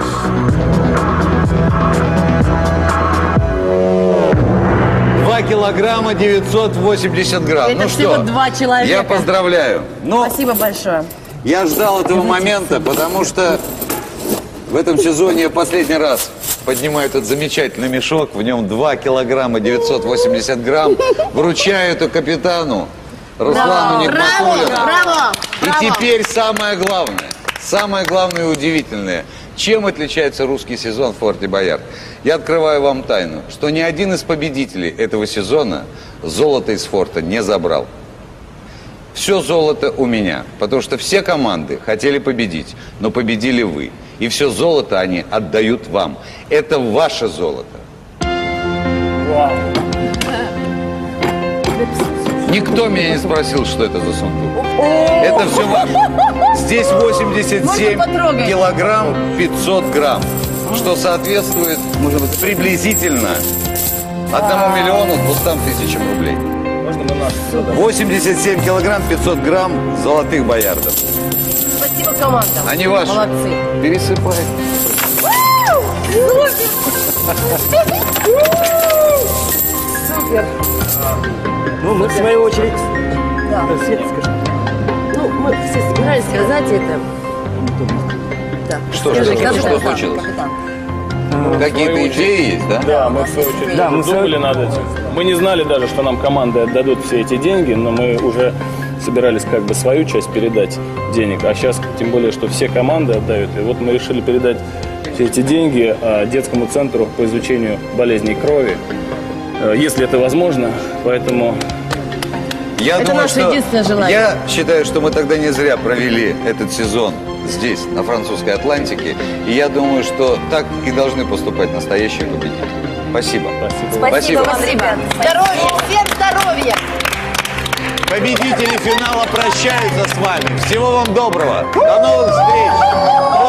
два килограмма девятьсот восемьдесят грамм. Это ну всего что, два человека. Я поздравляю. Но Спасибо большое. я ждал этого момента, потому что в этом сезоне я последний раз поднимаю этот замечательный мешок. В нем два килограмма девятьсот восемьдесят грамм. Вручаю это капитану Руслану Нигматуллину. Браво! И теперь самое главное. Самое главное и удивительное. Чем отличается русский сезон в Форте Боярд? Я открываю вам тайну, что ни один из победителей этого сезона золото из форта не забрал. Все золото у меня, потому что все команды хотели победить, но победили вы. И все золото они отдают вам. Это ваше золото. Вау. Никто меня не спросил, что это за сундук. Это все ваше. Здесь восемьдесят семь килограмм пятьсот грамм, что соответствует приблизительно одному миллиону двухстам тысячам рублей. восемьдесят семь килограмм пятьсот грамм золотых боярдов. Спасибо командам. Они ваши. Молодцы. Пересыпай. Супер. Ну, мы в свою очередь. Да. Света, скажи. Ну, мы все собирались сказать это. Да. Что, что, что, что случилось? Какие-то идеи есть, да? Да, мы в свою очередь Да, мы в свою- думали над этим. Мы не знали даже, что нам команды отдадут все эти деньги, но мы уже собирались как бы свою часть передать денег. А сейчас, тем более, что все команды отдают. И вот мы решили передать все эти деньги а, детскому центру по изучению болезней крови, а, если это возможно. Поэтому Я Это думаю, наше что единственное желание. Я считаю, что мы тогда не зря провели этот сезон здесь, на французской Атлантике. И я думаю, что так и должны поступать настоящие победители. Спасибо. Спасибо, Спасибо. вам, ребят. Здоровья, всем здоровья! Победители финала прощаются с вами. Всего вам доброго. До новых встреч.